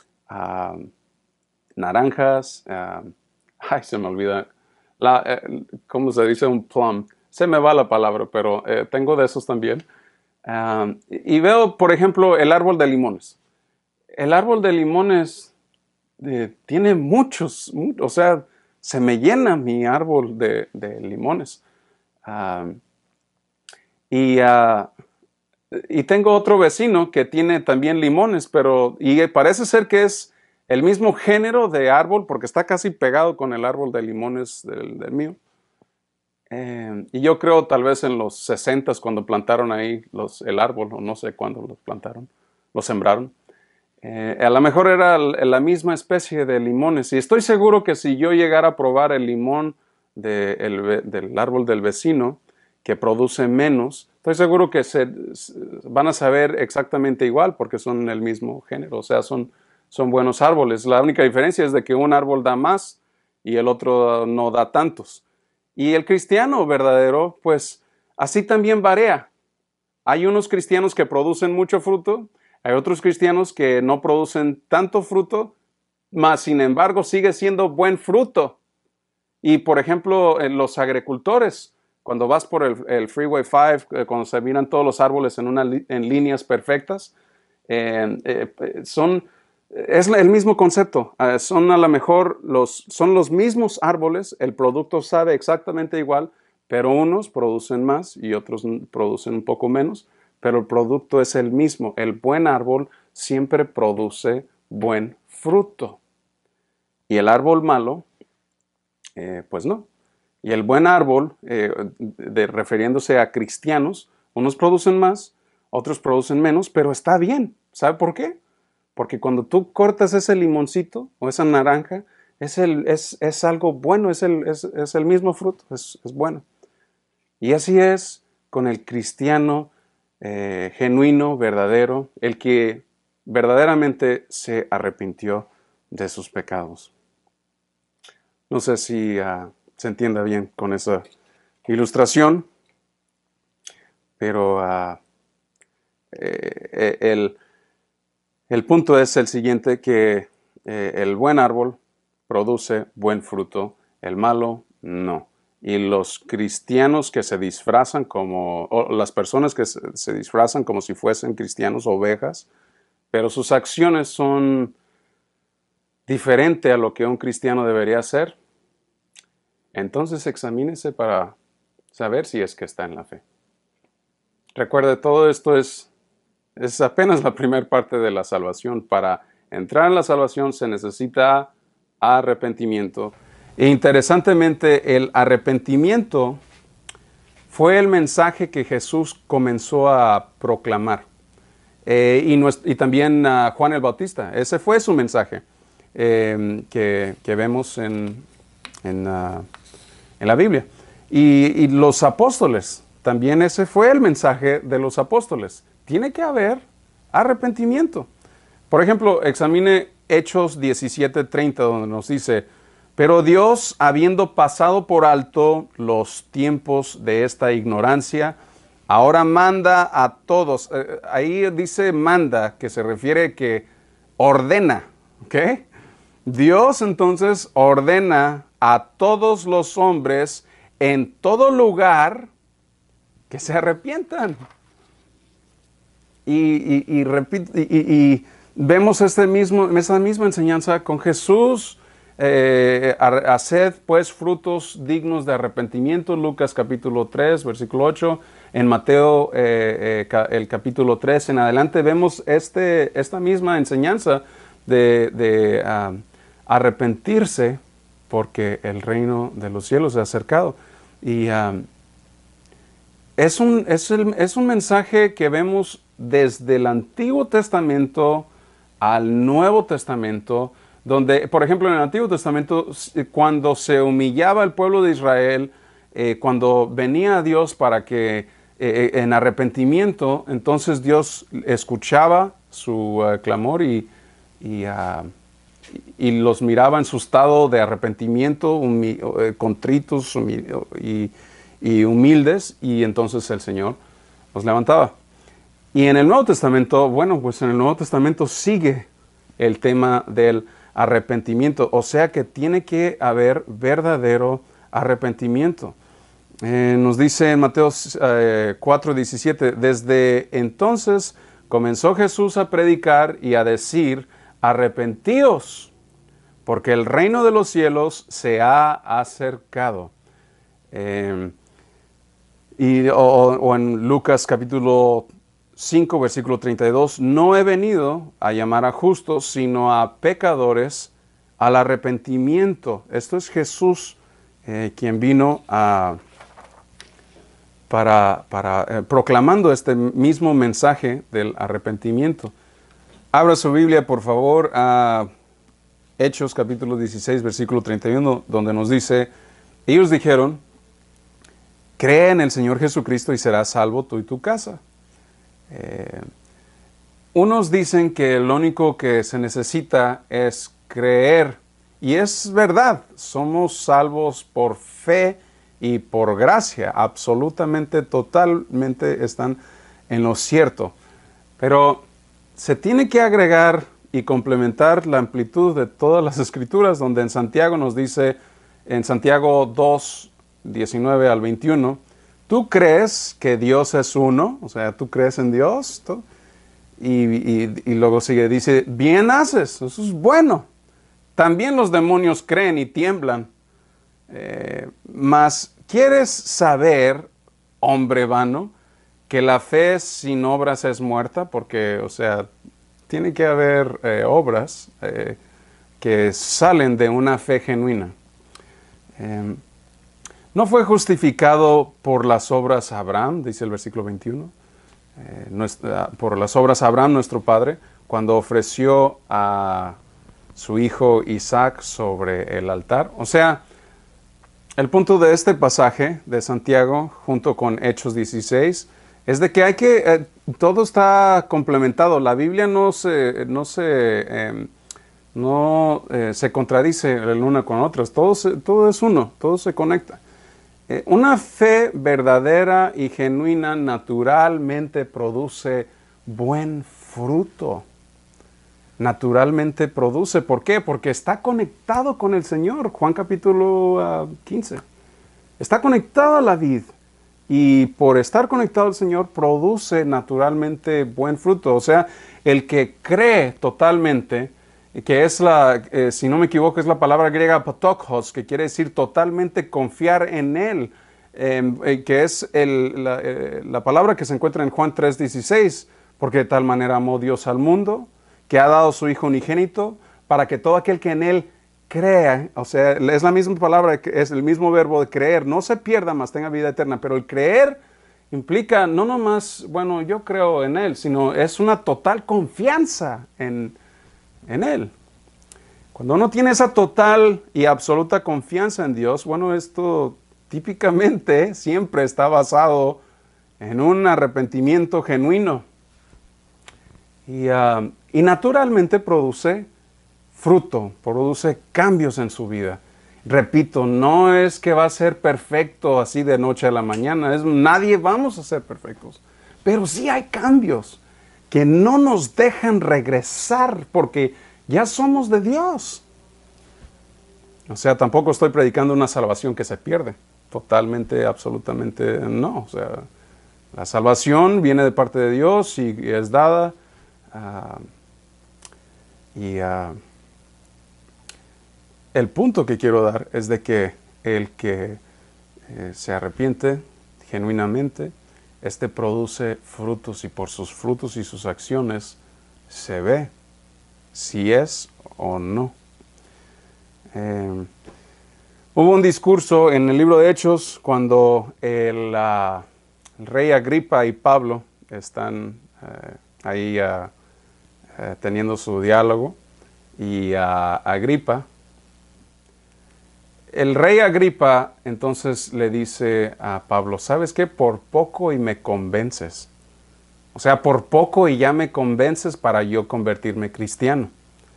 naranjas. Ay, se me olvida. ¿Cómo se dice? Un plum. Se me va la palabra, pero tengo de esos también. Y veo, por ejemplo, el árbol de limones. El árbol de limones tiene muchos, o sea, se me llena mi árbol de limones. Y tengo otro vecino que tiene también limones, y parece ser que es el mismo género de árbol porque está casi pegado con el árbol de limones del mío. Y yo creo tal vez en los 60s cuando plantaron ahí el árbol, o no sé cuándo lo plantaron, lo sembraron. A lo mejor era la misma especie de limones. Y estoy seguro que si yo llegara a probar el limón del árbol del vecino, que produce menos, estoy seguro que van a saber exactamente igual porque son el mismo género. O sea, son buenos árboles. La única diferencia es de que un árbol da más y el otro no da tantos. Y el cristiano verdadero, pues así también varía. Hay unos cristianos que producen mucho fruto, hay otros cristianos que no producen tanto fruto, mas sin embargo sigue siendo buen fruto. Y por ejemplo, los agricultores, cuando vas por el Freeway 5, cuando se miran todos los árboles en líneas perfectas, es el mismo concepto. Son a lo mejor son los mismos árboles, el producto sabe exactamente igual, pero unos producen más y otros producen un poco menos, pero el producto es el mismo. El buen árbol siempre produce buen fruto. Y el árbol malo, pues no. Y el buen árbol, refiriéndose a cristianos, unos producen más, otros producen menos, pero está bien. ¿Sabe por qué? Porque cuando tú cortas ese limoncito o esa naranja, es algo bueno, es el mismo fruto, es bueno. Y así es con el cristiano genuino, verdadero, el que verdaderamente se arrepintió de sus pecados. No sé si se entienda bien con esa ilustración, pero el punto es el siguiente, que el buen árbol produce buen fruto, el malo no. Y los cristianos que se disfrazan o las personas que se disfrazan como si fuesen cristianos, ovejas, pero sus acciones son diferentes a lo que un cristiano debería hacer, entonces examínese para saber si es que está en la fe. Recuerde, todo esto es apenas la primera parte de la salvación. Para entrar en la salvación se necesita arrepentimiento. E interesantemente, el arrepentimiento fue el mensaje que Jesús comenzó a proclamar. Y también Juan el Bautista. Ese fue su mensaje que vemos en la Biblia. Y los apóstoles, también ese fue el mensaje de los apóstoles. Tiene que haber arrepentimiento. Por ejemplo, examine Hechos 17:30, donde nos dice: pero Dios, habiendo pasado por alto los tiempos de esta ignorancia, ahora manda a todos. Ahí dice manda, que se refiere que ordena. ¿Ok? Dios entonces ordena a todos los hombres en todo lugar que se arrepientan. Y vemos esa misma enseñanza con Jesús. Haced pues frutos dignos de arrepentimiento, Lucas capítulo 3, versículo 8, en Mateo el capítulo 3 en adelante vemos esta misma enseñanza de arrepentirse porque el reino de los cielos se ha acercado. Y es un mensaje que vemos desde el Antiguo Testamento al Nuevo Testamento, donde, por ejemplo, en el Antiguo Testamento, cuando se humillaba el pueblo de Israel, cuando venía a Dios para que, en arrepentimiento, entonces Dios escuchaba su clamor y los miraba en su estado de arrepentimiento, contritos y humildes, y entonces el Señor los levantaba. Y en el Nuevo Testamento, bueno, pues en el Nuevo Testamento sigue el tema del arrepentimiento, o sea que tiene que haber verdadero arrepentimiento. Nos dice en Mateo 4:17, desde entonces comenzó Jesús a predicar y a decir: arrepentíos, porque el reino de los cielos se ha acercado. O en Lucas capítulo 5, versículo 32, no he venido a llamar a justos, sino a pecadores al arrepentimiento. Esto es Jesús quien vino proclamando este mismo mensaje del arrepentimiento. Abra su Biblia, por favor, a Hechos capítulo 16, versículo 31, donde nos dice, ellos dijeron, cree en el Señor Jesucristo y serás salvo tú y tu casa. Unos dicen que lo único que se necesita es creer, y es verdad, somos salvos por fe y por gracia, absolutamente, totalmente están en lo cierto. Pero se tiene que agregar y complementar la amplitud de todas las escrituras, donde en Santiago nos dice, en Santiago 2, 19 al 21, ¿tú crees que Dios es uno? O sea, ¿tú crees en Dios? Y luego sigue, dice, bien haces, eso es bueno. También los demonios creen y tiemblan. Mas, ¿quieres saber, hombre vano, que la fe sin obras es muerta? Porque, o sea, tiene que haber obras que salen de una fe genuina. No fue justificado por las obras Abraham, dice el versículo 21, por las obras Abraham, nuestro padre, cuando ofreció a su hijo Isaac sobre el altar. O sea, el punto de este pasaje de Santiago, junto con Hechos 16, es de que todo está complementado. La Biblia no se contradice el una con otras. Todo es uno, todo se conecta. Una fe verdadera y genuina naturalmente produce buen fruto. Naturalmente produce. ¿Por qué? Porque está conectado con el Señor. Juan capítulo 15. Está conectado a la vid. Y por estar conectado al Señor produce naturalmente buen fruto. O sea, el que cree totalmente, que es si no me equivoco, es la palabra griega patokos, que quiere decir totalmente confiar en Él, que es la palabra que se encuentra en Juan 3:16, porque de tal manera amó Dios al mundo, que ha dado su Hijo unigénito, para que todo aquel que en Él crea, o sea, es la misma palabra, es el mismo verbo de creer, no se pierda, mas tenga vida eterna. Pero el creer implica no nomás, bueno, yo creo en Él, sino es una total confianza en Él. Cuando uno tiene esa total y absoluta confianza en Dios, bueno, esto típicamente siempre está basado en un arrepentimiento genuino. Y naturalmente produce fruto, produce cambios en su vida. Repito, no es que va a ser perfecto así de noche a la mañana, nadie vamos a ser perfectos, pero sí hay cambios que no nos dejan regresar porque ya somos de Dios. O sea, tampoco estoy predicando una salvación que se pierde, totalmente, absolutamente no. O sea, la salvación viene de parte de Dios y es dada. El punto que quiero dar es de que el que se arrepiente genuinamente, produce frutos, y por sus frutos y sus acciones se ve si es o no. Hubo un discurso en el libro de Hechos cuando el rey Agripa y Pablo están ahí teniendo su diálogo, y Agripa, el rey Agripa entonces le dice a Pablo, ¿sabes qué? Por poco y me convences. O sea, por poco y ya me convences para yo convertirme cristiano.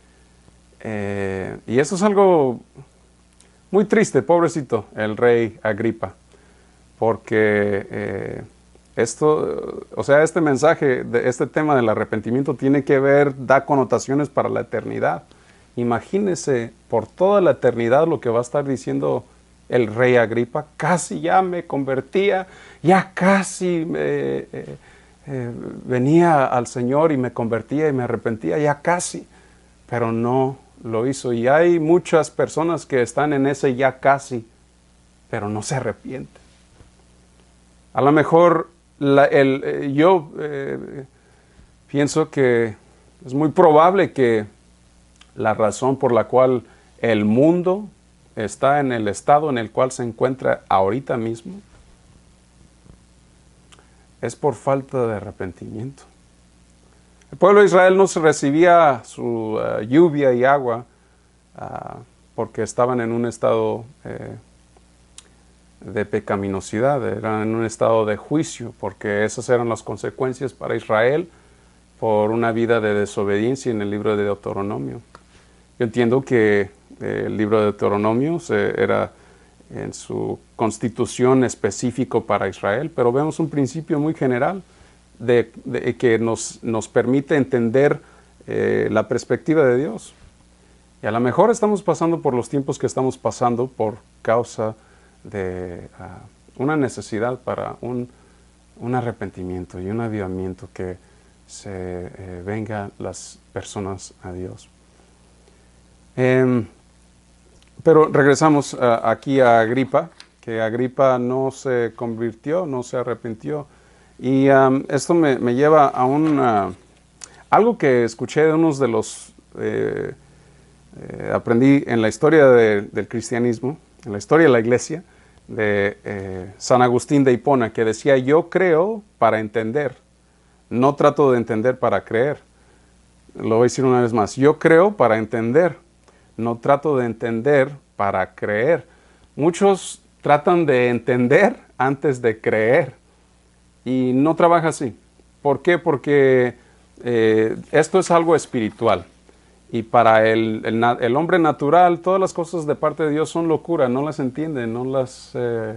Y eso es algo muy triste, pobrecito, el rey Agripa. Porque este mensaje, este tema del arrepentimiento da connotaciones para la eternidad. Imagínese por toda la eternidad lo que va a estar diciendo el rey Agripa. Casi ya me convertía, ya casi venía al Señor y me convertía y me arrepentía, ya casi, pero no lo hizo. Y hay muchas personas que están en ese ya casi, pero no se arrepienten. A lo mejor yo pienso que es muy probable que la razón por la cual el mundo está en el estado en el cual se encuentra ahorita mismo es por falta de arrepentimiento. El pueblo de Israel no se recibía su lluvia y agua porque estaban en un estado de pecaminosidad, eran en un estado de juicio, porque esas eran las consecuencias para Israel por una vida de desobediencia en el libro de Deuteronomio. Yo entiendo que el libro de Deuteronomio era en su constitución específico para Israel, pero vemos un principio muy general que nos permite entender la perspectiva de Dios. Y a lo mejor estamos pasando por los tiempos que estamos pasando por causa de una necesidad para un arrepentimiento y un avivamiento, que se vengan las personas a Dios. Pero regresamos aquí a Agripa, que Agripa no se convirtió, no se arrepintió. Y esto me lleva a algo que escuché de unos de los... aprendí en la historia del cristianismo, en la historia de la iglesia, de San Agustín de Hipona, que decía: yo creo para entender, no trato de entender para creer. Lo voy a decir una vez más: yo creo para entender, no trato de entender para creer. Muchos tratan de entender antes de creer, y no trabaja así. ¿Por qué? Porque esto es algo espiritual. Y para el hombre natural, todas las cosas de parte de Dios son locura, no las entiende, no las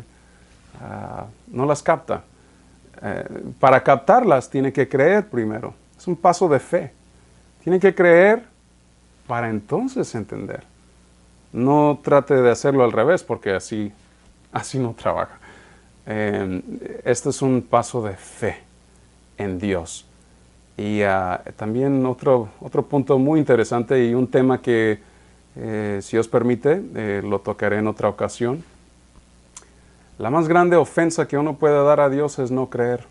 capta. Para captarlas tiene que creer primero. Es un paso de fe. Tiene que creer para entonces entender. No trate de hacerlo al revés, porque así no trabaja. Este es un paso de fe en Dios. Y también otro punto muy interesante, y un tema que, si Dios permite, lo tocaré en otra ocasión. La más grande ofensa que uno puede dar a Dios es no creer.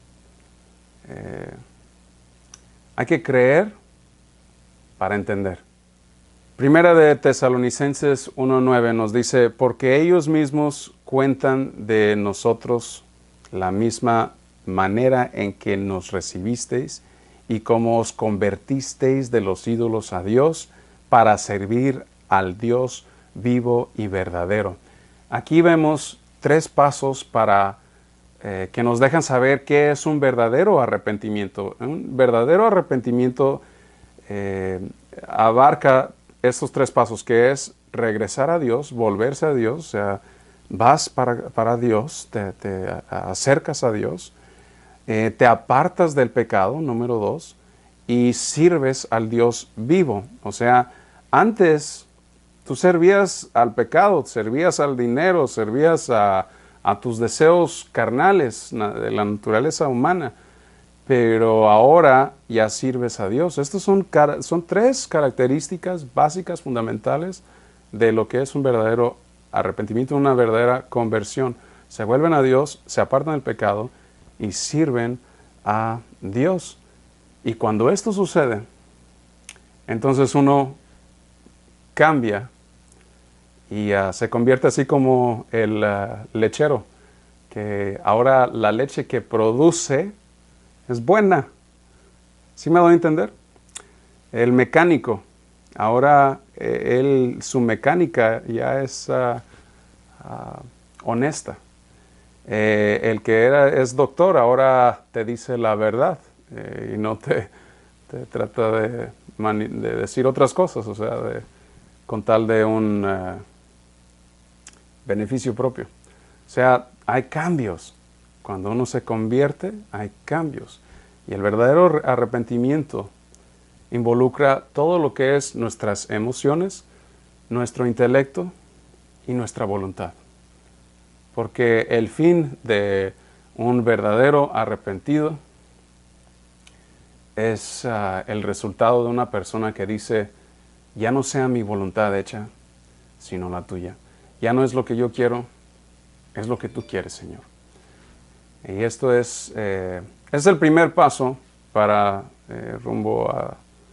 Hay que creer para entender. Primera de Tesalonicenses 1:9 nos dice: porque ellos mismos cuentan de nosotros la misma manera en que nos recibisteis y cómo os convertisteis de los ídolos a Dios para servir al Dios vivo y verdadero. Aquí vemos 3 pasos para que nos dejan saber qué es un verdadero arrepentimiento. Un verdadero arrepentimiento abarca estos 3 pasos, que es regresar a Dios, volverse a Dios, o sea, vas para Dios, te acercas a Dios, te apartas del pecado, número 2, y sirves al Dios vivo. O sea, antes tú servías al pecado, servías al dinero, servías a tus deseos carnales de la naturaleza humana, pero ahora ya sirves a Dios. Estas son 3 características básicas, fundamentales, de lo que es un verdadero arrepentimiento, una verdadera conversión. Se vuelven a Dios, se apartan del pecado y sirven a Dios. Y cuando esto sucede, entonces uno cambia y se convierte así como el lechero, que ahora la leche que produce es buena. ¿Sí me doy a entender? El mecánico, ahora su mecánica ya es honesta. El que es doctor ahora te dice la verdad y no te trata de decir otras cosas, o sea, con tal de un beneficio propio. O sea, hay cambios. Cuando uno se convierte, hay cambios. Y el verdadero arrepentimiento involucra todo lo que es nuestras emociones, nuestro intelecto y nuestra voluntad. Porque el fin de un verdadero arrepentido es el resultado de una persona que dice: ya no sea mi voluntad hecha, sino la tuya. Ya no es lo que yo quiero, es lo que tú quieres, Señor. Y esto es el primer paso para rumbo a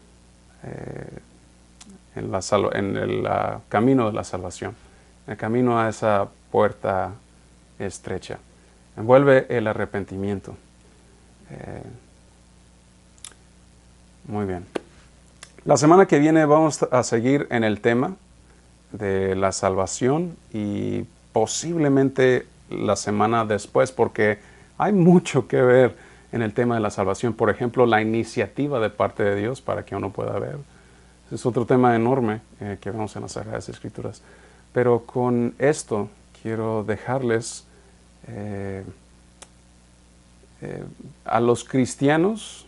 en el camino de la salvación, el camino a esa puerta estrecha. Envuelve el arrepentimiento. Muy bien. La semana que viene vamos a seguir en el tema de la salvación y posiblemente la semana después, porque hay mucho que ver en el tema de la salvación. Por ejemplo, la iniciativa de parte de Dios para que uno pueda ver. Es otro tema enorme que vemos en las Sagradas Escrituras. Pero con esto quiero dejarles a los cristianos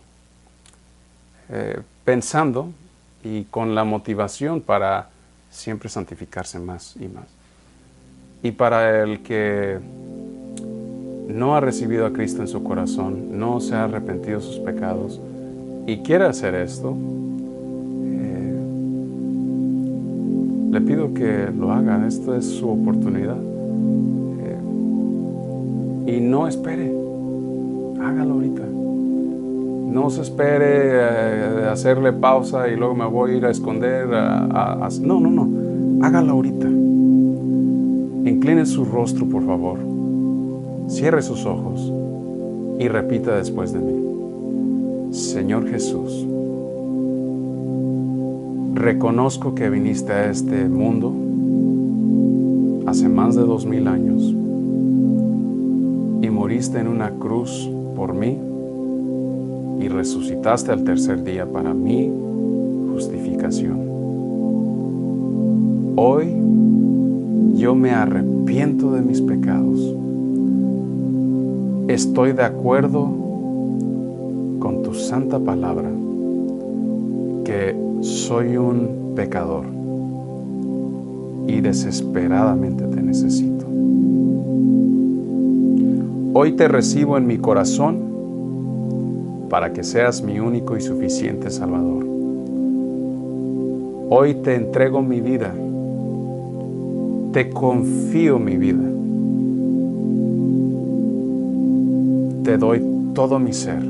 pensando y con la motivación para siempre santificarse más y más. Y para el que no ha recibido a Cristo en su corazón, no se ha arrepentido de sus pecados y quiere hacer esto, le pido que lo haga. Esta es su oportunidad. Y no espere. Hágalo ahorita. No se espere hacerle pausa y luego me voy a ir a esconder. No. Hágalo ahorita. Incline su rostro, por favor. Cierre sus ojos y repita después de mí. Señor Jesús, reconozco que viniste a este mundo hace más de 2000 años y moriste en una cruz por mí y resucitaste al tercer día para mi justificación. Hoy yo me arrepiento de mis pecados. Estoy de acuerdo con tu santa palabra que soy un pecador y desesperadamente te necesito. Hoy te recibo en mi corazón para que seas mi único y suficiente Salvador. Hoy te entrego mi vida, te confío mi vida, te doy todo mi ser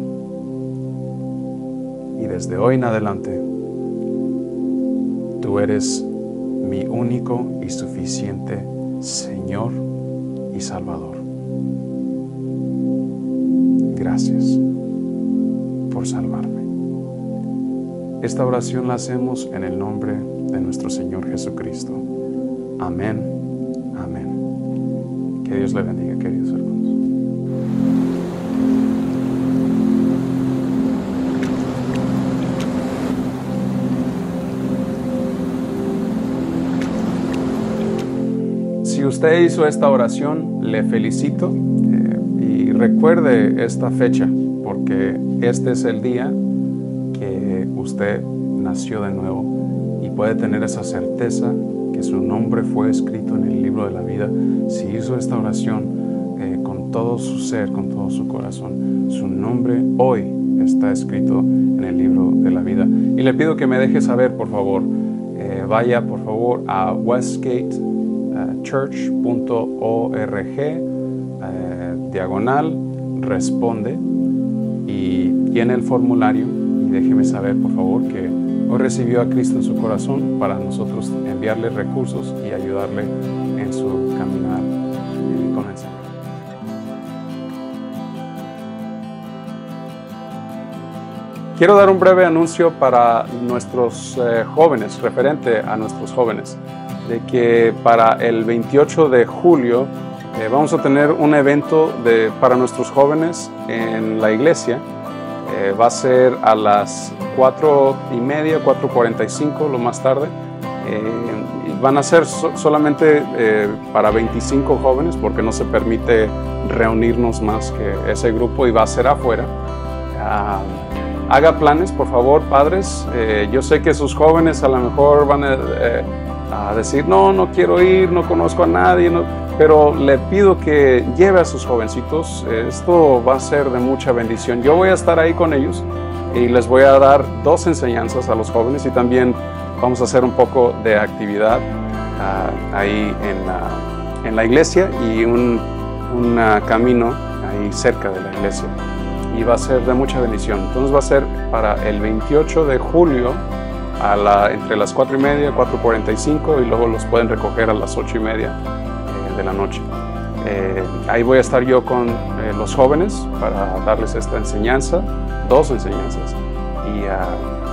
y desde hoy en adelante tú eres mi único y suficiente Señor y Salvador. Gracias por salvarme. Esta oración la hacemos en el nombre de nuestro Señor Jesucristo. Amén. Amén. Que Dios le bendiga, queridos hermanos. Si usted hizo esta oración, le felicito y recuerde esta fecha, porque este es el día que usted nació de nuevo y puede tener esa certeza que su nombre fue escrito en el libro de la vida. Si hizo esta oración con todo su ser, con todo su corazón, su nombre hoy está escrito en el libro de la vida. Y le pido que me deje saber, por favor. Vaya, por favor, a westgatechurch.org/responde y llene el formulario y déjeme saber, por favor, que hoy recibió a Cristo en su corazón para nosotros enviarle recursos y ayudarle en su caminar con el Señor. Quiero dar un breve anuncio para nuestros jóvenes, referente a nuestros jóvenes, de que para el 28 de julio vamos a tener un evento para nuestros jóvenes en la iglesia. Va a ser a las 4:30, 4:45 lo más tarde. Van a ser solamente para 25 jóvenes porque no se permite reunirnos más que ese grupo y va a ser afuera. Haga planes, por favor, padres. Yo sé que sus jóvenes a lo mejor van a decir, no quiero ir, no conozco a nadie, pero le pido que lleve a sus jovencitos. Esto va a ser de mucha bendición. Yo voy a estar ahí con ellos y les voy a dar 2 enseñanzas a los jóvenes y también vamos a hacer un poco de actividad ahí en la iglesia y un camino ahí cerca de la iglesia. Y va a ser de mucha bendición. Entonces va a ser para el 28 de julio entre las 4:30 y 4:45 y luego los pueden recoger a las 8:30 de la noche. Ahí voy a estar yo con los jóvenes para darles esta enseñanza, 2 enseñanzas, y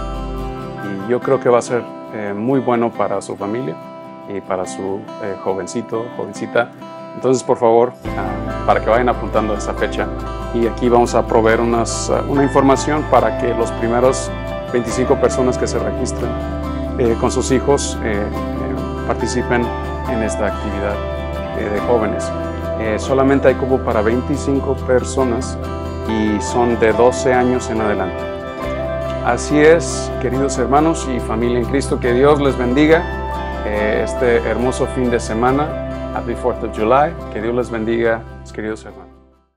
yo creo que va a ser muy bueno para su familia y para su jovencita. Entonces, por favor, para que vayan apuntando esa fecha. Y aquí vamos a proveer una información para que los primeros 25 personas que se registren con sus hijos participen en esta actividad de jóvenes. Solamente hay cupo para 25 personas y son de 12 años en adelante. Así es, queridos hermanos y familia en Cristo, que Dios les bendiga este hermoso fin de semana. Happy 4th of July. Que Dios les bendiga, mis queridos hermanos.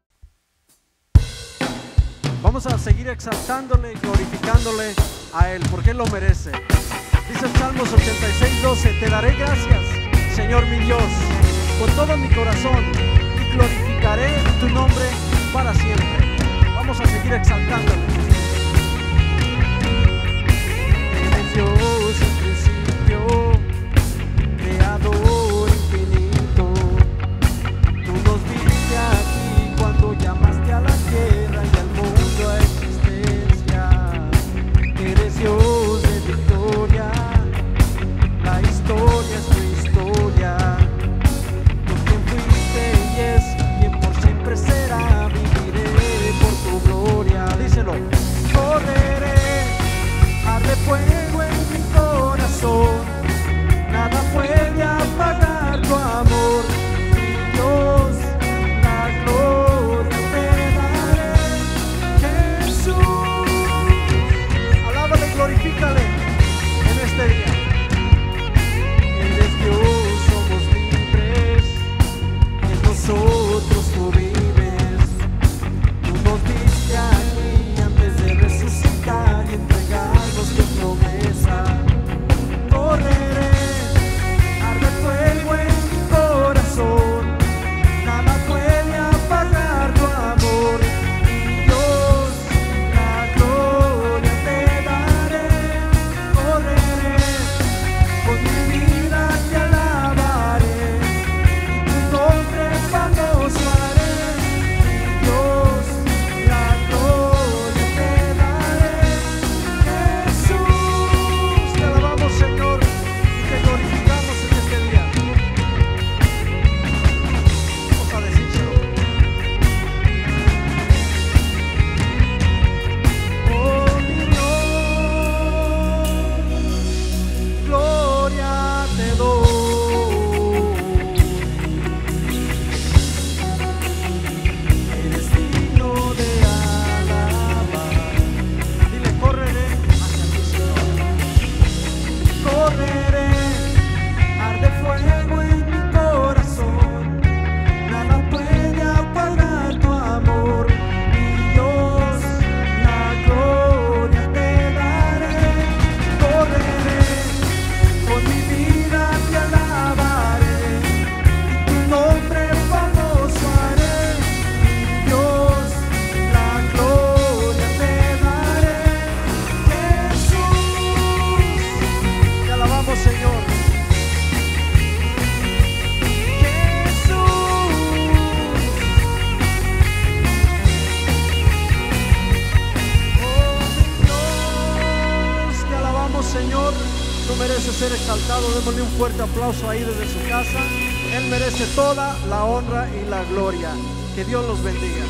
Vamos a seguir exaltándole y glorificándole a Él, porque Él lo merece. Dice el Salmos 86:12: te daré gracias, Señor mi Dios, con todo mi corazón, y glorificaré tu nombre para siempre. Vamos a seguir exaltándole. Eres Dios en principio, creador infinito. Tú nos viste aquí cuando llamaste a la tierra y al mundo a existencia. Eres Dios de victoria, la historia es tu historia. Tú quien fuiste y es, quien por siempre será, viviré por tu gloria. Díselo. Correré, arde fuego en mi corazón, nada puede apagar tu amor. Mi Dios, la gloria te daré, Jesús. Alábale y glorifícale en este día. Eres Dios, somos libres, en nosotros tú vives. Tú nos diste aquí antes de resucitar y entregarnos tu promesa. Correré, arde fuego en mi corazón, nada puede apagar tu amor. Mi Dios, la gloria te daré. Correré, con mi vida te alabaré, y tu nombre famoso haré. Mi Dios, la gloria te daré. Jesús, te alabamos, Señor, y te glorificamos en este día. Vamos a decírselo. Oh mi Dios, gloria te doy. Eres digno de alabar. Dile, correré hacia ti, Señor. Correré, arde fuego en mi corazón, nada puede apagar tu amor. Mi Dios, la gloria te daré. Correré, con mi vida te alabaré, y tu nombre famoso haré. Mi Dios, la gloria te daré. Jesús, te alabamos, Señor. Jesús, oh mi Dios, te alabamos, Señor. Tú mereces ser exaltado. Démosle un fuerte aplauso ahí desde su casa. Él merece toda la honra y la gloria. Que Dios los bendiga.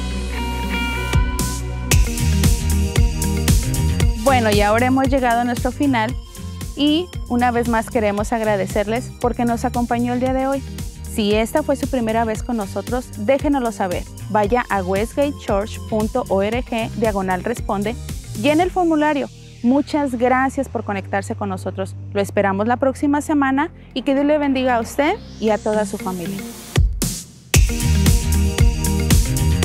Bueno, y ahora hemos llegado a nuestro final y una vez más queremos agradecerles porque nos acompañó el día de hoy. Si esta fue su primera vez con nosotros, déjenoslo saber. Vaya a westgatechurch.org/responde, llene el formulario. Muchas gracias por conectarse con nosotros. Lo esperamos la próxima semana y que Dios le bendiga a usted y a toda su familia.